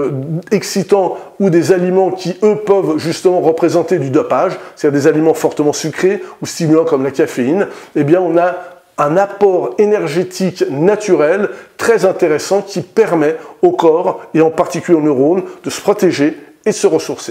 excitants ou des aliments qui, eux, peuvent justement représenter du dopage, c'est-à-dire des aliments fortement sucrés ou stimulants comme la caféine. Eh bien, on a un apport énergétique naturel très intéressant qui permet au corps, et en particulier aux neurones, de se protéger et de se ressourcer.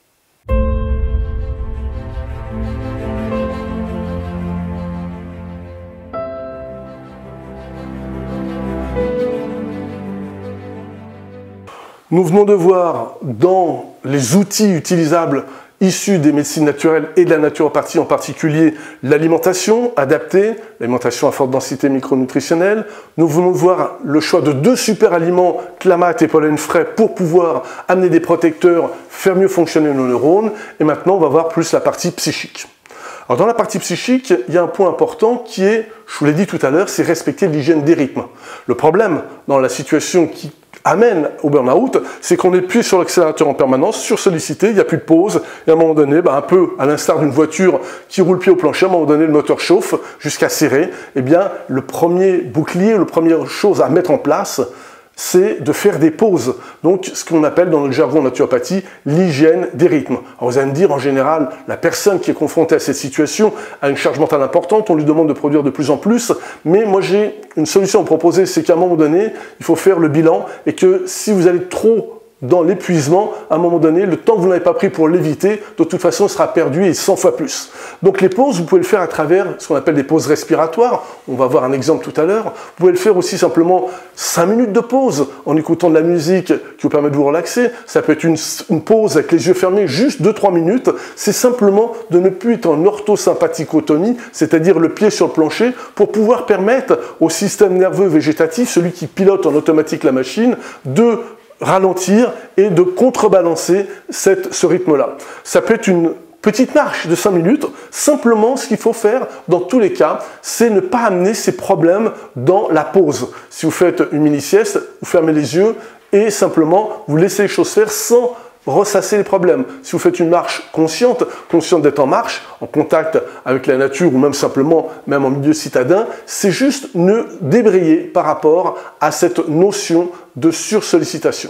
Nous venons de voir dans les outils utilisables issus des médecines naturelles et de la naturopathie en particulier l'alimentation adaptée, l'alimentation à forte densité micronutritionnelle. Nous venons de voir le choix de deux super aliments, clamate et pollen frais, pour pouvoir amener des protecteurs, faire mieux fonctionner nos neurones. Et maintenant, on va voir plus la partie psychique. Alors dans la partie psychique, il y a un point important qui est, je vous l'ai dit tout à l'heure, c'est respecter l'hygiène des rythmes. Le problème dans la situation qui amène au burn-out, c'est qu'on est appuyé sur l'accélérateur en permanence, sursollicité, il n'y a plus de pause, et à un moment donné, un peu à l'instar d'une voiture qui roule pied au plancher, à un moment donné, le moteur chauffe jusqu'à serrer. Eh bien, le premier bouclier, la première chose à mettre en place, c'est de faire des pauses. Donc, ce qu'on appelle dans le jargon naturopathie, l'hygiène des rythmes. Alors, vous allez me dire, en général, la personne qui est confrontée à cette situation a une charge mentale importante, on lui demande de produire de plus en plus, mais moi j'ai une solution à vous proposer, c'est qu'à un moment donné, il faut faire le bilan, et que si vous allez trop dans l'épuisement, à un moment donné, le temps que vous n'avez pas pris pour l'éviter, de toute façon, sera perdu et 100 fois plus. Donc les pauses, vous pouvez le faire à travers ce qu'on appelle des pauses respiratoires. On va voir un exemple tout à l'heure. Vous pouvez le faire aussi simplement 5 minutes de pause en écoutant de la musique qui vous permet de vous relaxer. Ça peut être une pause avec les yeux fermés, juste 2-3 minutes. C'est simplement de ne plus être en orthosympathicotonie, c'est-à-dire le pied sur le plancher, pour pouvoir permettre au système nerveux végétatif, celui qui pilote en automatique la machine, de ralentir et de contrebalancer ce rythme-là. Ça peut être une petite marche de 5 minutes. Simplement, ce qu'il faut faire dans tous les cas, c'est ne pas amener ces problèmes dans la pause. Si vous faites une mini-sieste, vous fermez les yeux et simplement vous laissez les choses faire sans ressasser les problèmes. Si vous faites une marche consciente d'être en marche, en contact avec la nature ou même simplement, même en milieu citadin, c'est juste ne débrayer par rapport à cette notion de sursollicitation.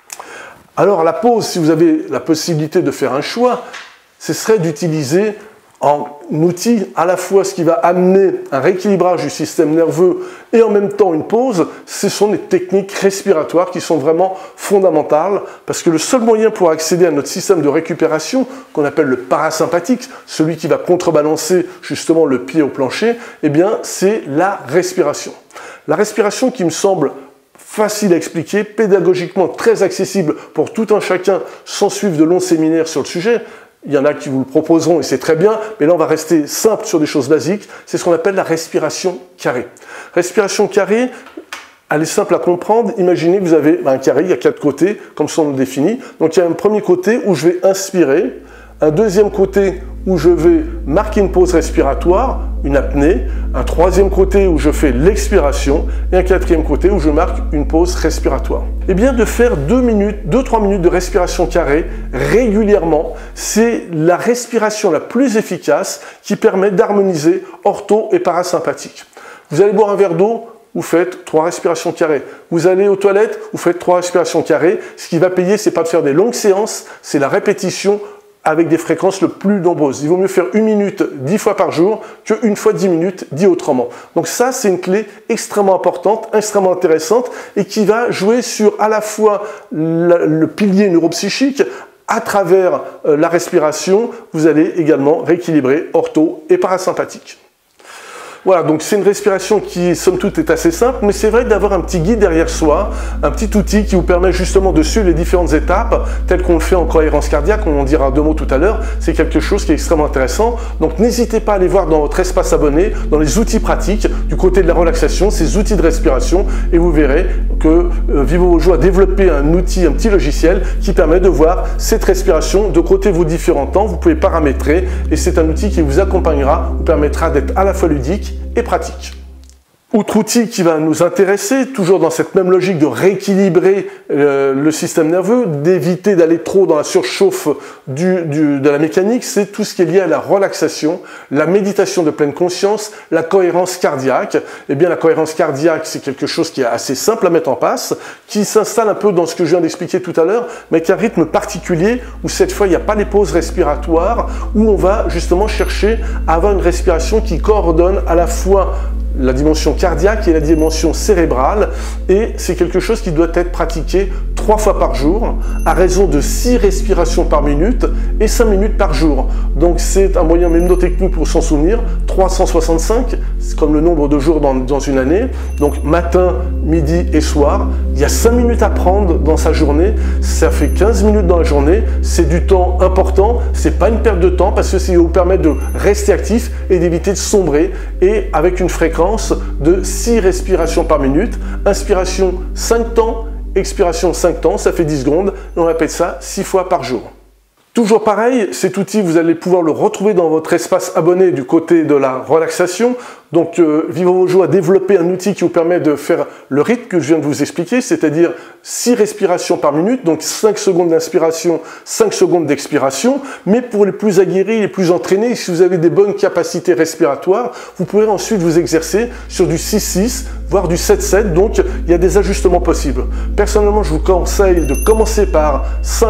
Alors la pause, si vous avez la possibilité de faire un choix, ce serait d'utiliser en outil à la fois ce qui va amener un rééquilibrage du système nerveux et en même temps une pause, ce sont des techniques respiratoires qui sont vraiment fondamentales parce que le seul moyen pour accéder à notre système de récupération, qu'on appelle le parasympathique, celui qui va contrebalancer justement le pied au plancher, eh bien c'est la respiration. La respiration qui me semble facile à expliquer, pédagogiquement très accessible pour tout un chacun sans suivre de longs séminaires sur le sujet. Il y en a qui vous le proposeront et c'est très bien, mais là on va rester simple sur des choses basiques. C'est ce qu'on appelle la respiration carrée. Respiration carrée, elle est simple à comprendre. Imaginez que vous avez un carré, il y a 4 côtés, comme son nom le définit. Donc il y a un premier côté où je vais inspirer, un deuxième côté où je vais marquer une pause respiratoire, une apnée, un troisième côté où je fais l'expiration et un quatrième côté où je marque une pause respiratoire. Et bien de faire 2-3 minutes de respiration carrée régulièrement, c'est la respiration la plus efficace qui permet d'harmoniser ortho et parasympathique. Vous allez boire un verre d'eau, vous faites 3 respirations carrées. Vous allez aux toilettes, vous faites 3 respirations carrées. Ce qui va payer, c'est pas de faire des longues séances, c'est la répétition avec des fréquences le plus nombreuses. Il vaut mieux faire 1 minute 10 fois par jour que 1 fois 10 minutes, dit autrement. Donc ça, c'est une clé extrêmement importante, extrêmement intéressante et qui va jouer sur à la fois le pilier neuropsychique, à travers la respiration, vous allez également rééquilibrer ortho et parasympathique. Voilà, donc c'est une respiration qui, somme toute, est assez simple, mais c'est vrai d'avoir un petit guide derrière soi, un petit outil qui vous permet justement de suivre les différentes étapes, telles qu'on le fait en cohérence cardiaque, on en dira 2 mots tout à l'heure, c'est quelque chose qui est extrêmement intéressant. Donc n'hésitez pas à aller voir dans votre espace abonné, dans les outils pratiques, du côté de la relaxation, ces outils de respiration, et vous verrez que Vivovojo a développé un outil, un petit logiciel qui permet de voir cette respiration, de côté vos différents temps, vous pouvez paramétrer, et c'est un outil qui vous accompagnera, vous permettra d'être à la fois ludique et pratique. Autre outil qui va nous intéresser, toujours dans cette même logique de rééquilibrer le système nerveux, d'éviter d'aller trop dans la surchauffe de la mécanique, c'est tout ce qui est lié à la relaxation, la méditation de pleine conscience, la cohérence cardiaque. Eh bien, la cohérence cardiaque, c'est quelque chose qui est assez simple à mettre en place, qui s'installe un peu dans ce que je viens d'expliquer tout à l'heure, mais qui a un rythme particulier où cette fois, il n'y a pas les pauses respiratoires, où on va justement chercher à avoir une respiration qui coordonne à la fois la dimension cardiaque et la dimension cérébrale, et c'est quelque chose qui doit être pratiqué 3 fois par jour, à raison de 6 respirations par minute et 5 minutes par jour. Donc c'est un moyen mnémotechnique pour s'en souvenir, 365, c'est comme le nombre de jours dans une année, donc matin, midi et soir, il y a 5 minutes à prendre dans sa journée, ça fait 15 minutes dans la journée, c'est du temps important, c'est pas une perte de temps parce que ça vous permet de rester actif et d'éviter de sombrer, et avec une fréquence de 6 respirations par minute, inspiration 5 temps, expiration 5 temps, ça fait 10 secondes, et on répète ça 6 fois par jour. Toujours pareil, cet outil, vous allez pouvoir le retrouver dans votre espace abonné du côté de la relaxation. Donc Vivovojo a développé un outil qui vous permet de faire le rythme que je viens de vous expliquer, c'est-à-dire 6 respirations par minute, donc 5 secondes d'inspiration, 5 secondes d'expiration. Mais pour les plus aguerris, les plus entraînés, si vous avez des bonnes capacités respiratoires, vous pourrez ensuite vous exercer sur du 6-6, voire du 7-7, donc il y a des ajustements possibles. Personnellement, je vous conseille de commencer par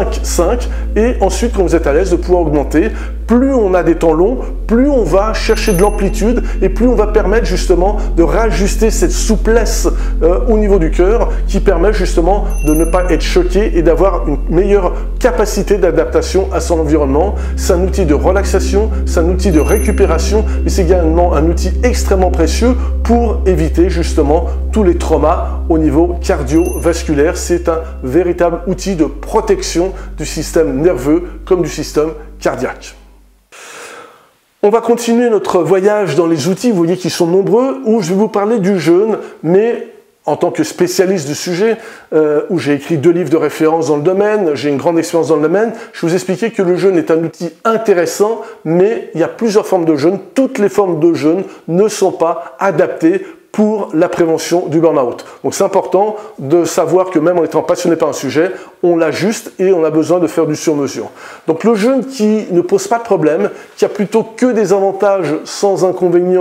5-5 et ensuite, quand vous êtes à l'aise, de pouvoir augmenter. Plus on a des temps longs, plus on va chercher de l'amplitude et plus on va permettre justement de réajuster cette souplesse au niveau du cœur qui permet justement de ne pas être choqué et d'avoir une meilleure capacité d'adaptation à son environnement. C'est un outil de relaxation, c'est un outil de récupération, mais c'est également un outil extrêmement précieux pour éviter justement tous les traumas au niveau cardiovasculaire. C'est un véritable outil de protection du système nerveux comme du système cardiaque. On va continuer notre voyage dans les outils, vous voyez qu'ils sont nombreux, où je vais vous parler du jeûne, mais en tant que spécialiste du sujet, où j'ai écrit 2 livres de référence dans le domaine, j'ai une grande expérience dans le domaine, je vais vous expliquer que le jeûne est un outil intéressant, mais il y a plusieurs formes de jeûne. Toutes les formes de jeûne ne sont pas adaptées pour la prévention du burn-out. Donc c'est important de savoir que même en étant passionné par un sujet, on l'ajuste et on a besoin de faire du sur-mesure. Donc le jeûne qui ne pose pas de problème, qui a plutôt que des avantages sans inconvénients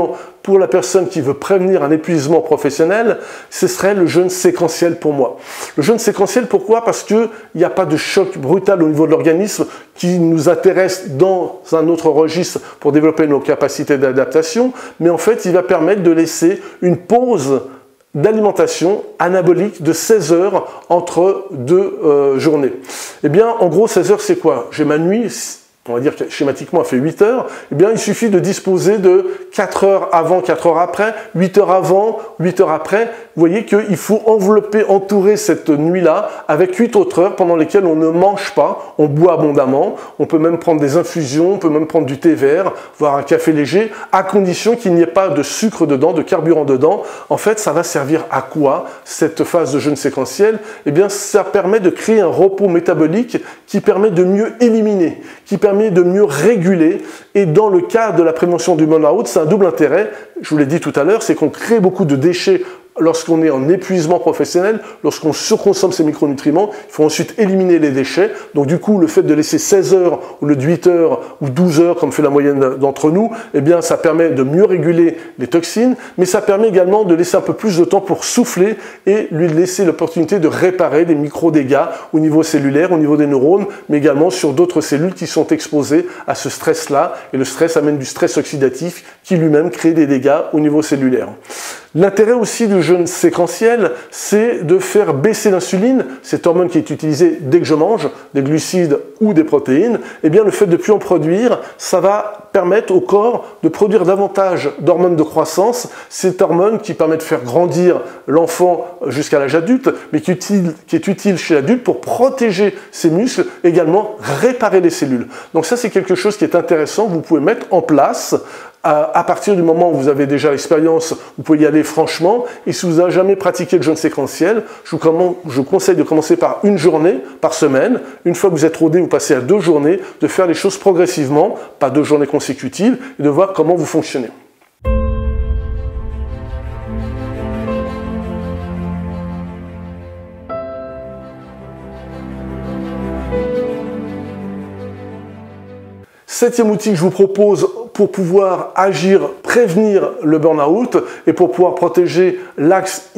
pour la personne qui veut prévenir un épuisement professionnel, ce serait le jeûne séquentiel pour moi. Le jeûne séquentiel, pourquoi? Parce qu'il n'y a pas de choc brutal au niveau de l'organisme qui nous intéresse dans un autre registre pour développer nos capacités d'adaptation, mais en fait, il va permettre de laisser une pause d'alimentation anabolique de 16 heures entre deux journées. Eh bien, en gros, 16 heures, c'est quoi? J'ai ma nuit, on va dire que schématiquement, elle fait 8 heures. Eh bien, il suffit de disposer de 4 heures avant, 4 heures après, 8 heures avant, 8 heures après. Vous voyez qu'il faut envelopper, entourer cette nuit-là avec 8 autres heures pendant lesquelles on ne mange pas, on boit abondamment, on peut même prendre des infusions, on peut même prendre du thé vert, voire un café léger, à condition qu'il n'y ait pas de sucre dedans, de carburant dedans. En fait, ça va servir à quoi, cette phase de jeûne séquentiel? Eh bien, ça permet de créer un repos métabolique qui permet de mieux éliminer, qui permet de mieux réguler. Et dans le cas de la prévention du burn-out, c'est un double intérêt. Je vous l'ai dit tout à l'heure, c'est qu'on crée beaucoup de déchets lorsqu'on est en épuisement professionnel, lorsqu'on surconsomme ces micronutriments. Il faut ensuite éliminer les déchets. Donc du coup, le fait de laisser 16 heures au lieu de 8 heures ou 12 heures, comme fait la moyenne d'entre nous, eh bien, ça permet de mieux réguler les toxines, mais ça permet également de laisser un peu plus de temps pour souffler et lui laisser l'opportunité de réparer des micro-dégâts au niveau cellulaire, au niveau des neurones, mais également sur d'autres cellules qui sont exposées à ce stress-là. Et le stress amène du stress oxydatif qui lui-même crée des dégâts au niveau cellulaire. L'intérêt aussi du jeûne séquentiel, c'est de faire baisser l'insuline, cette hormone qui est utilisée dès que je mange, des glucides ou des protéines. Eh bien, le fait de ne plus en produire, ça va permettre au corps de produire davantage d'hormones de croissance, cette hormone qui permet de faire grandir l'enfant jusqu'à l'âge adulte, mais qui est utile chez l'adulte pour protéger ses muscles, également réparer les cellules. Donc ça, c'est quelque chose qui est intéressant, vous pouvez mettre en place. À partir du moment où vous avez déjà l'expérience, vous pouvez y aller franchement. Et si vous n'avez jamais pratiqué le jeûne séquentiel, je vous conseille de commencer par une journée par semaine. Une fois que vous êtes rodé, vous passez à 2 journées, de faire les choses progressivement, pas 2 journées consécutives, et de voir comment vous fonctionnez. Septième outil que je vous propose pour pouvoir agir, prévenir le burn-out et pour pouvoir protéger l'axe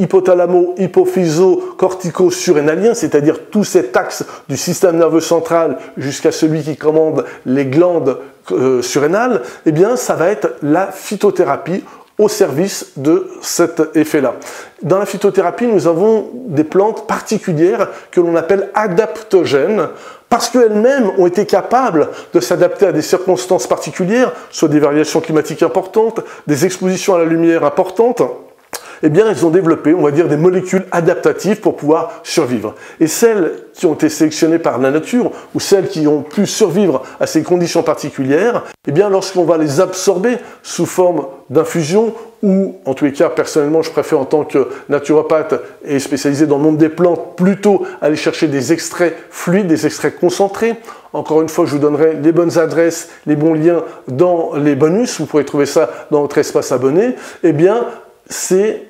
hypothalamo-hypophyso-cortico-surrénalien, c'est-à-dire tout cet axe du système nerveux central jusqu'à celui qui commande les glandes surrénales, eh bien, ça va être la phytothérapie au service de cet effet-là. Dans la phytothérapie, nous avons des plantes particulières que l'on appelle adaptogènes, parce qu'elles-mêmes ont été capables de s'adapter à des circonstances particulières, soit des variations climatiques importantes, des expositions à la lumière importantes. Eh bien, elles ont développé, on va dire, des molécules adaptatives pour pouvoir survivre. Et celles qui ont été sélectionnées par la nature, ou celles qui ont pu survivre à ces conditions particulières, eh bien, lorsqu'on va les absorber sous forme d'infusion, ou, en tous les cas, personnellement, je préfère en tant que naturopathe et spécialisé dans le monde des plantes, plutôt aller chercher des extraits fluides, des extraits concentrés. Encore une fois, je vous donnerai les bonnes adresses, les bons liens dans les bonus, vous pourrez trouver ça dans votre espace abonné. Eh bien, ces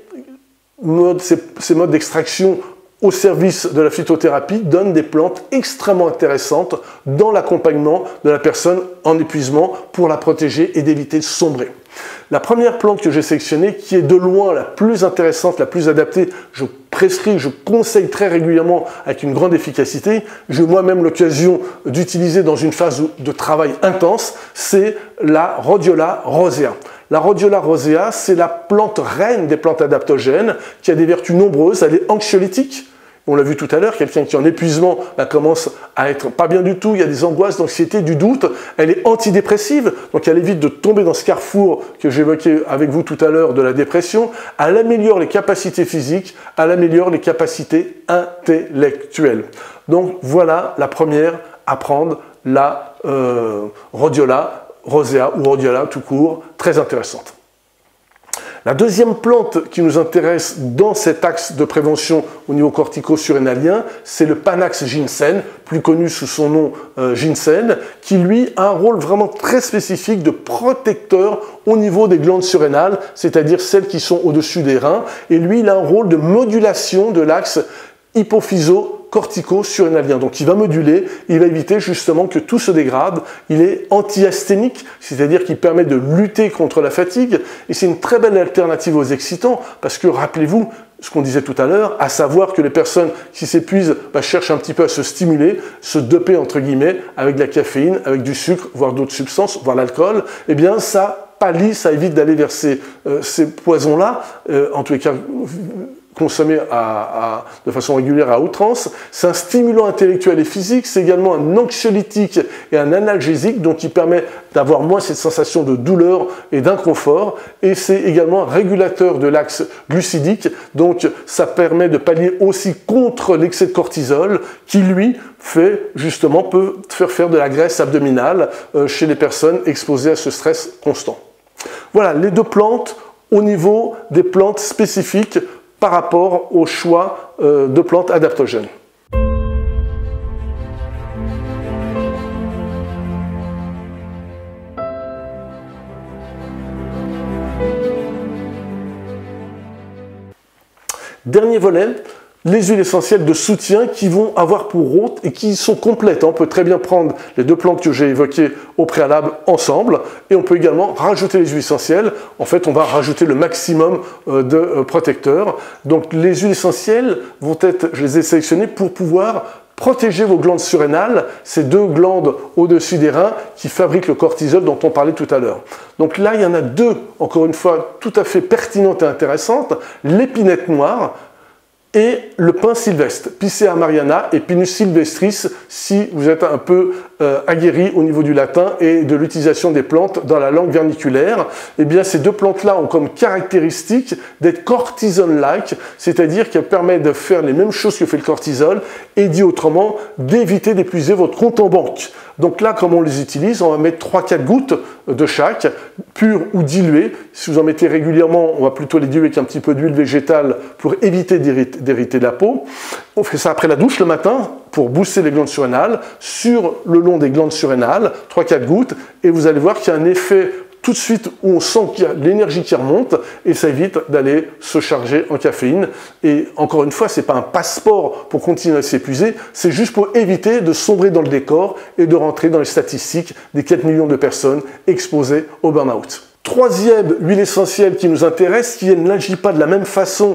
modes d'extraction au service de la phytothérapie donnent des plantes extrêmement intéressantes dans l'accompagnement de la personne en épuisement pour la protéger et d'éviter de sombrer. La première plante que j'ai sélectionnée, qui est de loin la plus intéressante, la plus adaptée, je prescris, je conseille très régulièrement avec une grande efficacité, j'ai moi-même l'occasion d'utiliser dans une phase de travail intense, c'est la Rhodiola rosea. La Rhodiola rosea, c'est la plante reine des plantes adaptogènes qui a des vertus nombreuses. Elle est anxiolytique. On l'a vu tout à l'heure, quelqu'un qui est en épuisement commence à être pas bien du tout, il y a des angoisses, d'anxiété, du doute. Elle est antidépressive, donc elle évite de tomber dans ce carrefour que j'évoquais avec vous tout à l'heure de la dépression. Elle améliore les capacités physiques, elle améliore les capacités intellectuelles. Donc voilà la première à prendre, la Rhodiola rosea ou Rhodiola tout court, très intéressante. La deuxième plante qui nous intéresse dans cet axe de prévention au niveau cortico-surrénalien, c'est le Panax ginseng, plus connu sous son nom ginseng, qui lui a un rôle vraiment très spécifique de protecteur au niveau des glandes surrénales, c'est-à-dire celles qui sont au-dessus des reins, et lui il a un rôle de modulation de l'axe hypophyso cortico-surrénalien. Donc il va moduler, il va éviter justement que tout se dégrade. Il est anti-asthénique, c'est-à-dire qu'il permet de lutter contre la fatigue. Et c'est une très belle alternative aux excitants, parce que rappelez-vous ce qu'on disait tout à l'heure, à savoir que les personnes qui s'épuisent cherchent un petit peu à se stimuler, se doper entre guillemets avec de la caféine, avec du sucre, voire d'autres substances, voire l'alcool. Eh bien ça pallie, ça évite d'aller vers ces poisons-là, en tous les cas consommés de façon régulière à outrance. C'est un stimulant intellectuel et physique, c'est également un anxiolytique et un analgésique, donc qui permet d'avoir moins cette sensation de douleur et d'inconfort, et c'est également un régulateur de l'axe glucidique, donc ça permet de pallier aussi contre l'excès de cortisol, qui lui peut faire de la graisse abdominale chez les personnes exposées à ce stress constant. Voilà les deux plantes au niveau des plantes spécifiques par rapport au choix de plantes adaptogènes. Dernier volet, les huiles essentielles de soutien qui vont avoir pour hôte et qui sont complètes. On peut très bien prendre les deux plantes que j'ai évoquées au préalable ensemble et on peut également rajouter les huiles essentielles. En fait, on va rajouter le maximum de protecteurs. Donc les huiles essentielles vont être, je les ai sélectionnées pour pouvoir protéger vos glandes surrénales, ces deux glandes au-dessus des reins qui fabriquent le cortisol dont on parlait tout à l'heure. Donc là, il y en a deux, encore une fois, tout à fait pertinentes et intéressantes. L'épinette noire et le pin sylvestre, Picea mariana et Pinus sylvestris, si vous êtes un peu aguerri au niveau du latin et de l'utilisation des plantes dans la langue verniculaire. Eh bien, ces deux plantes-là ont comme caractéristique d'être cortisone-like, c'est-à-dire qu'elles permettent de faire les mêmes choses que fait le cortisol et, dit autrement, d'éviter d'épuiser votre compte en banque. Donc là, comme on les utilise, on va mettre 3-4 gouttes de chaque, pures ou diluées. Si vous en mettez régulièrement, on va plutôt les diluer avec un petit peu d'huile végétale pour éviter d'irriter la peau. On fait ça après la douche le matin pour booster les glandes surrénales, sur le long des glandes surrénales, 3-4 gouttes, et vous allez voir qu'il y a un effet tout de suite où on sent qu'il y a l'énergie qui remonte et ça évite d'aller se charger en caféine. Et encore une fois, ce n'est pas un passeport pour continuer à s'épuiser, c'est juste pour éviter de sombrer dans le décor et de rentrer dans les statistiques des 4 millions de personnes exposées au burn-out. Troisième huile essentielle qui nous intéresse, qui n'agit pas de la même façon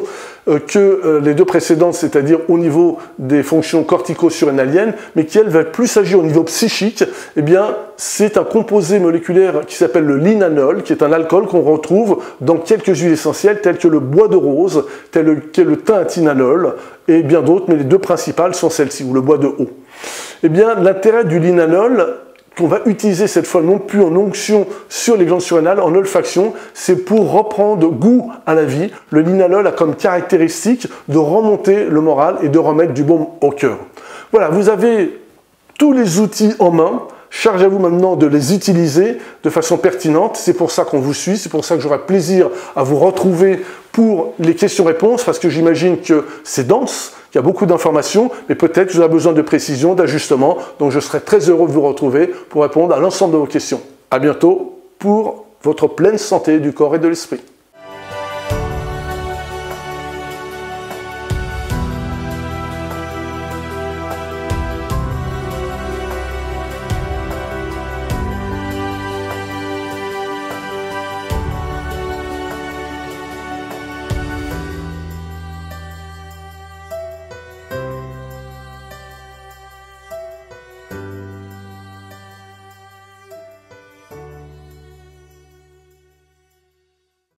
que les deux précédentes, c'est-à-dire au niveau des fonctions cortico-surrénaliennes, mais qui, elle, va plus agir au niveau psychique, eh bien, c'est un composé moléculaire qui s'appelle le linanol, qui est un alcool qu'on retrouve dans quelques huiles essentielles, telles que le bois de rose, tel que le thym-atinalol, et bien d'autres, mais les deux principales sont celles-ci, ou le bois de haut. Eh bien, l'intérêt du linanol, qu'on va utiliser cette fois non plus en onction sur les glandes surrénales, en olfaction, c'est pour reprendre goût à la vie. Le linalol a comme caractéristique de remonter le moral et de remettre du baume au cœur. Voilà, vous avez tous les outils en main. Charge à vous maintenant de les utiliser de façon pertinente. C'est pour ça qu'on vous suit, c'est pour ça que j'aurai plaisir à vous retrouver pour les questions-réponses, parce que j'imagine que c'est dense, qu'il y a beaucoup d'informations, mais peut-être que vous avez besoin de précision, d'ajustement. Donc je serai très heureux de vous retrouver pour répondre à l'ensemble de vos questions. À bientôt pour votre pleine santé du corps et de l'esprit.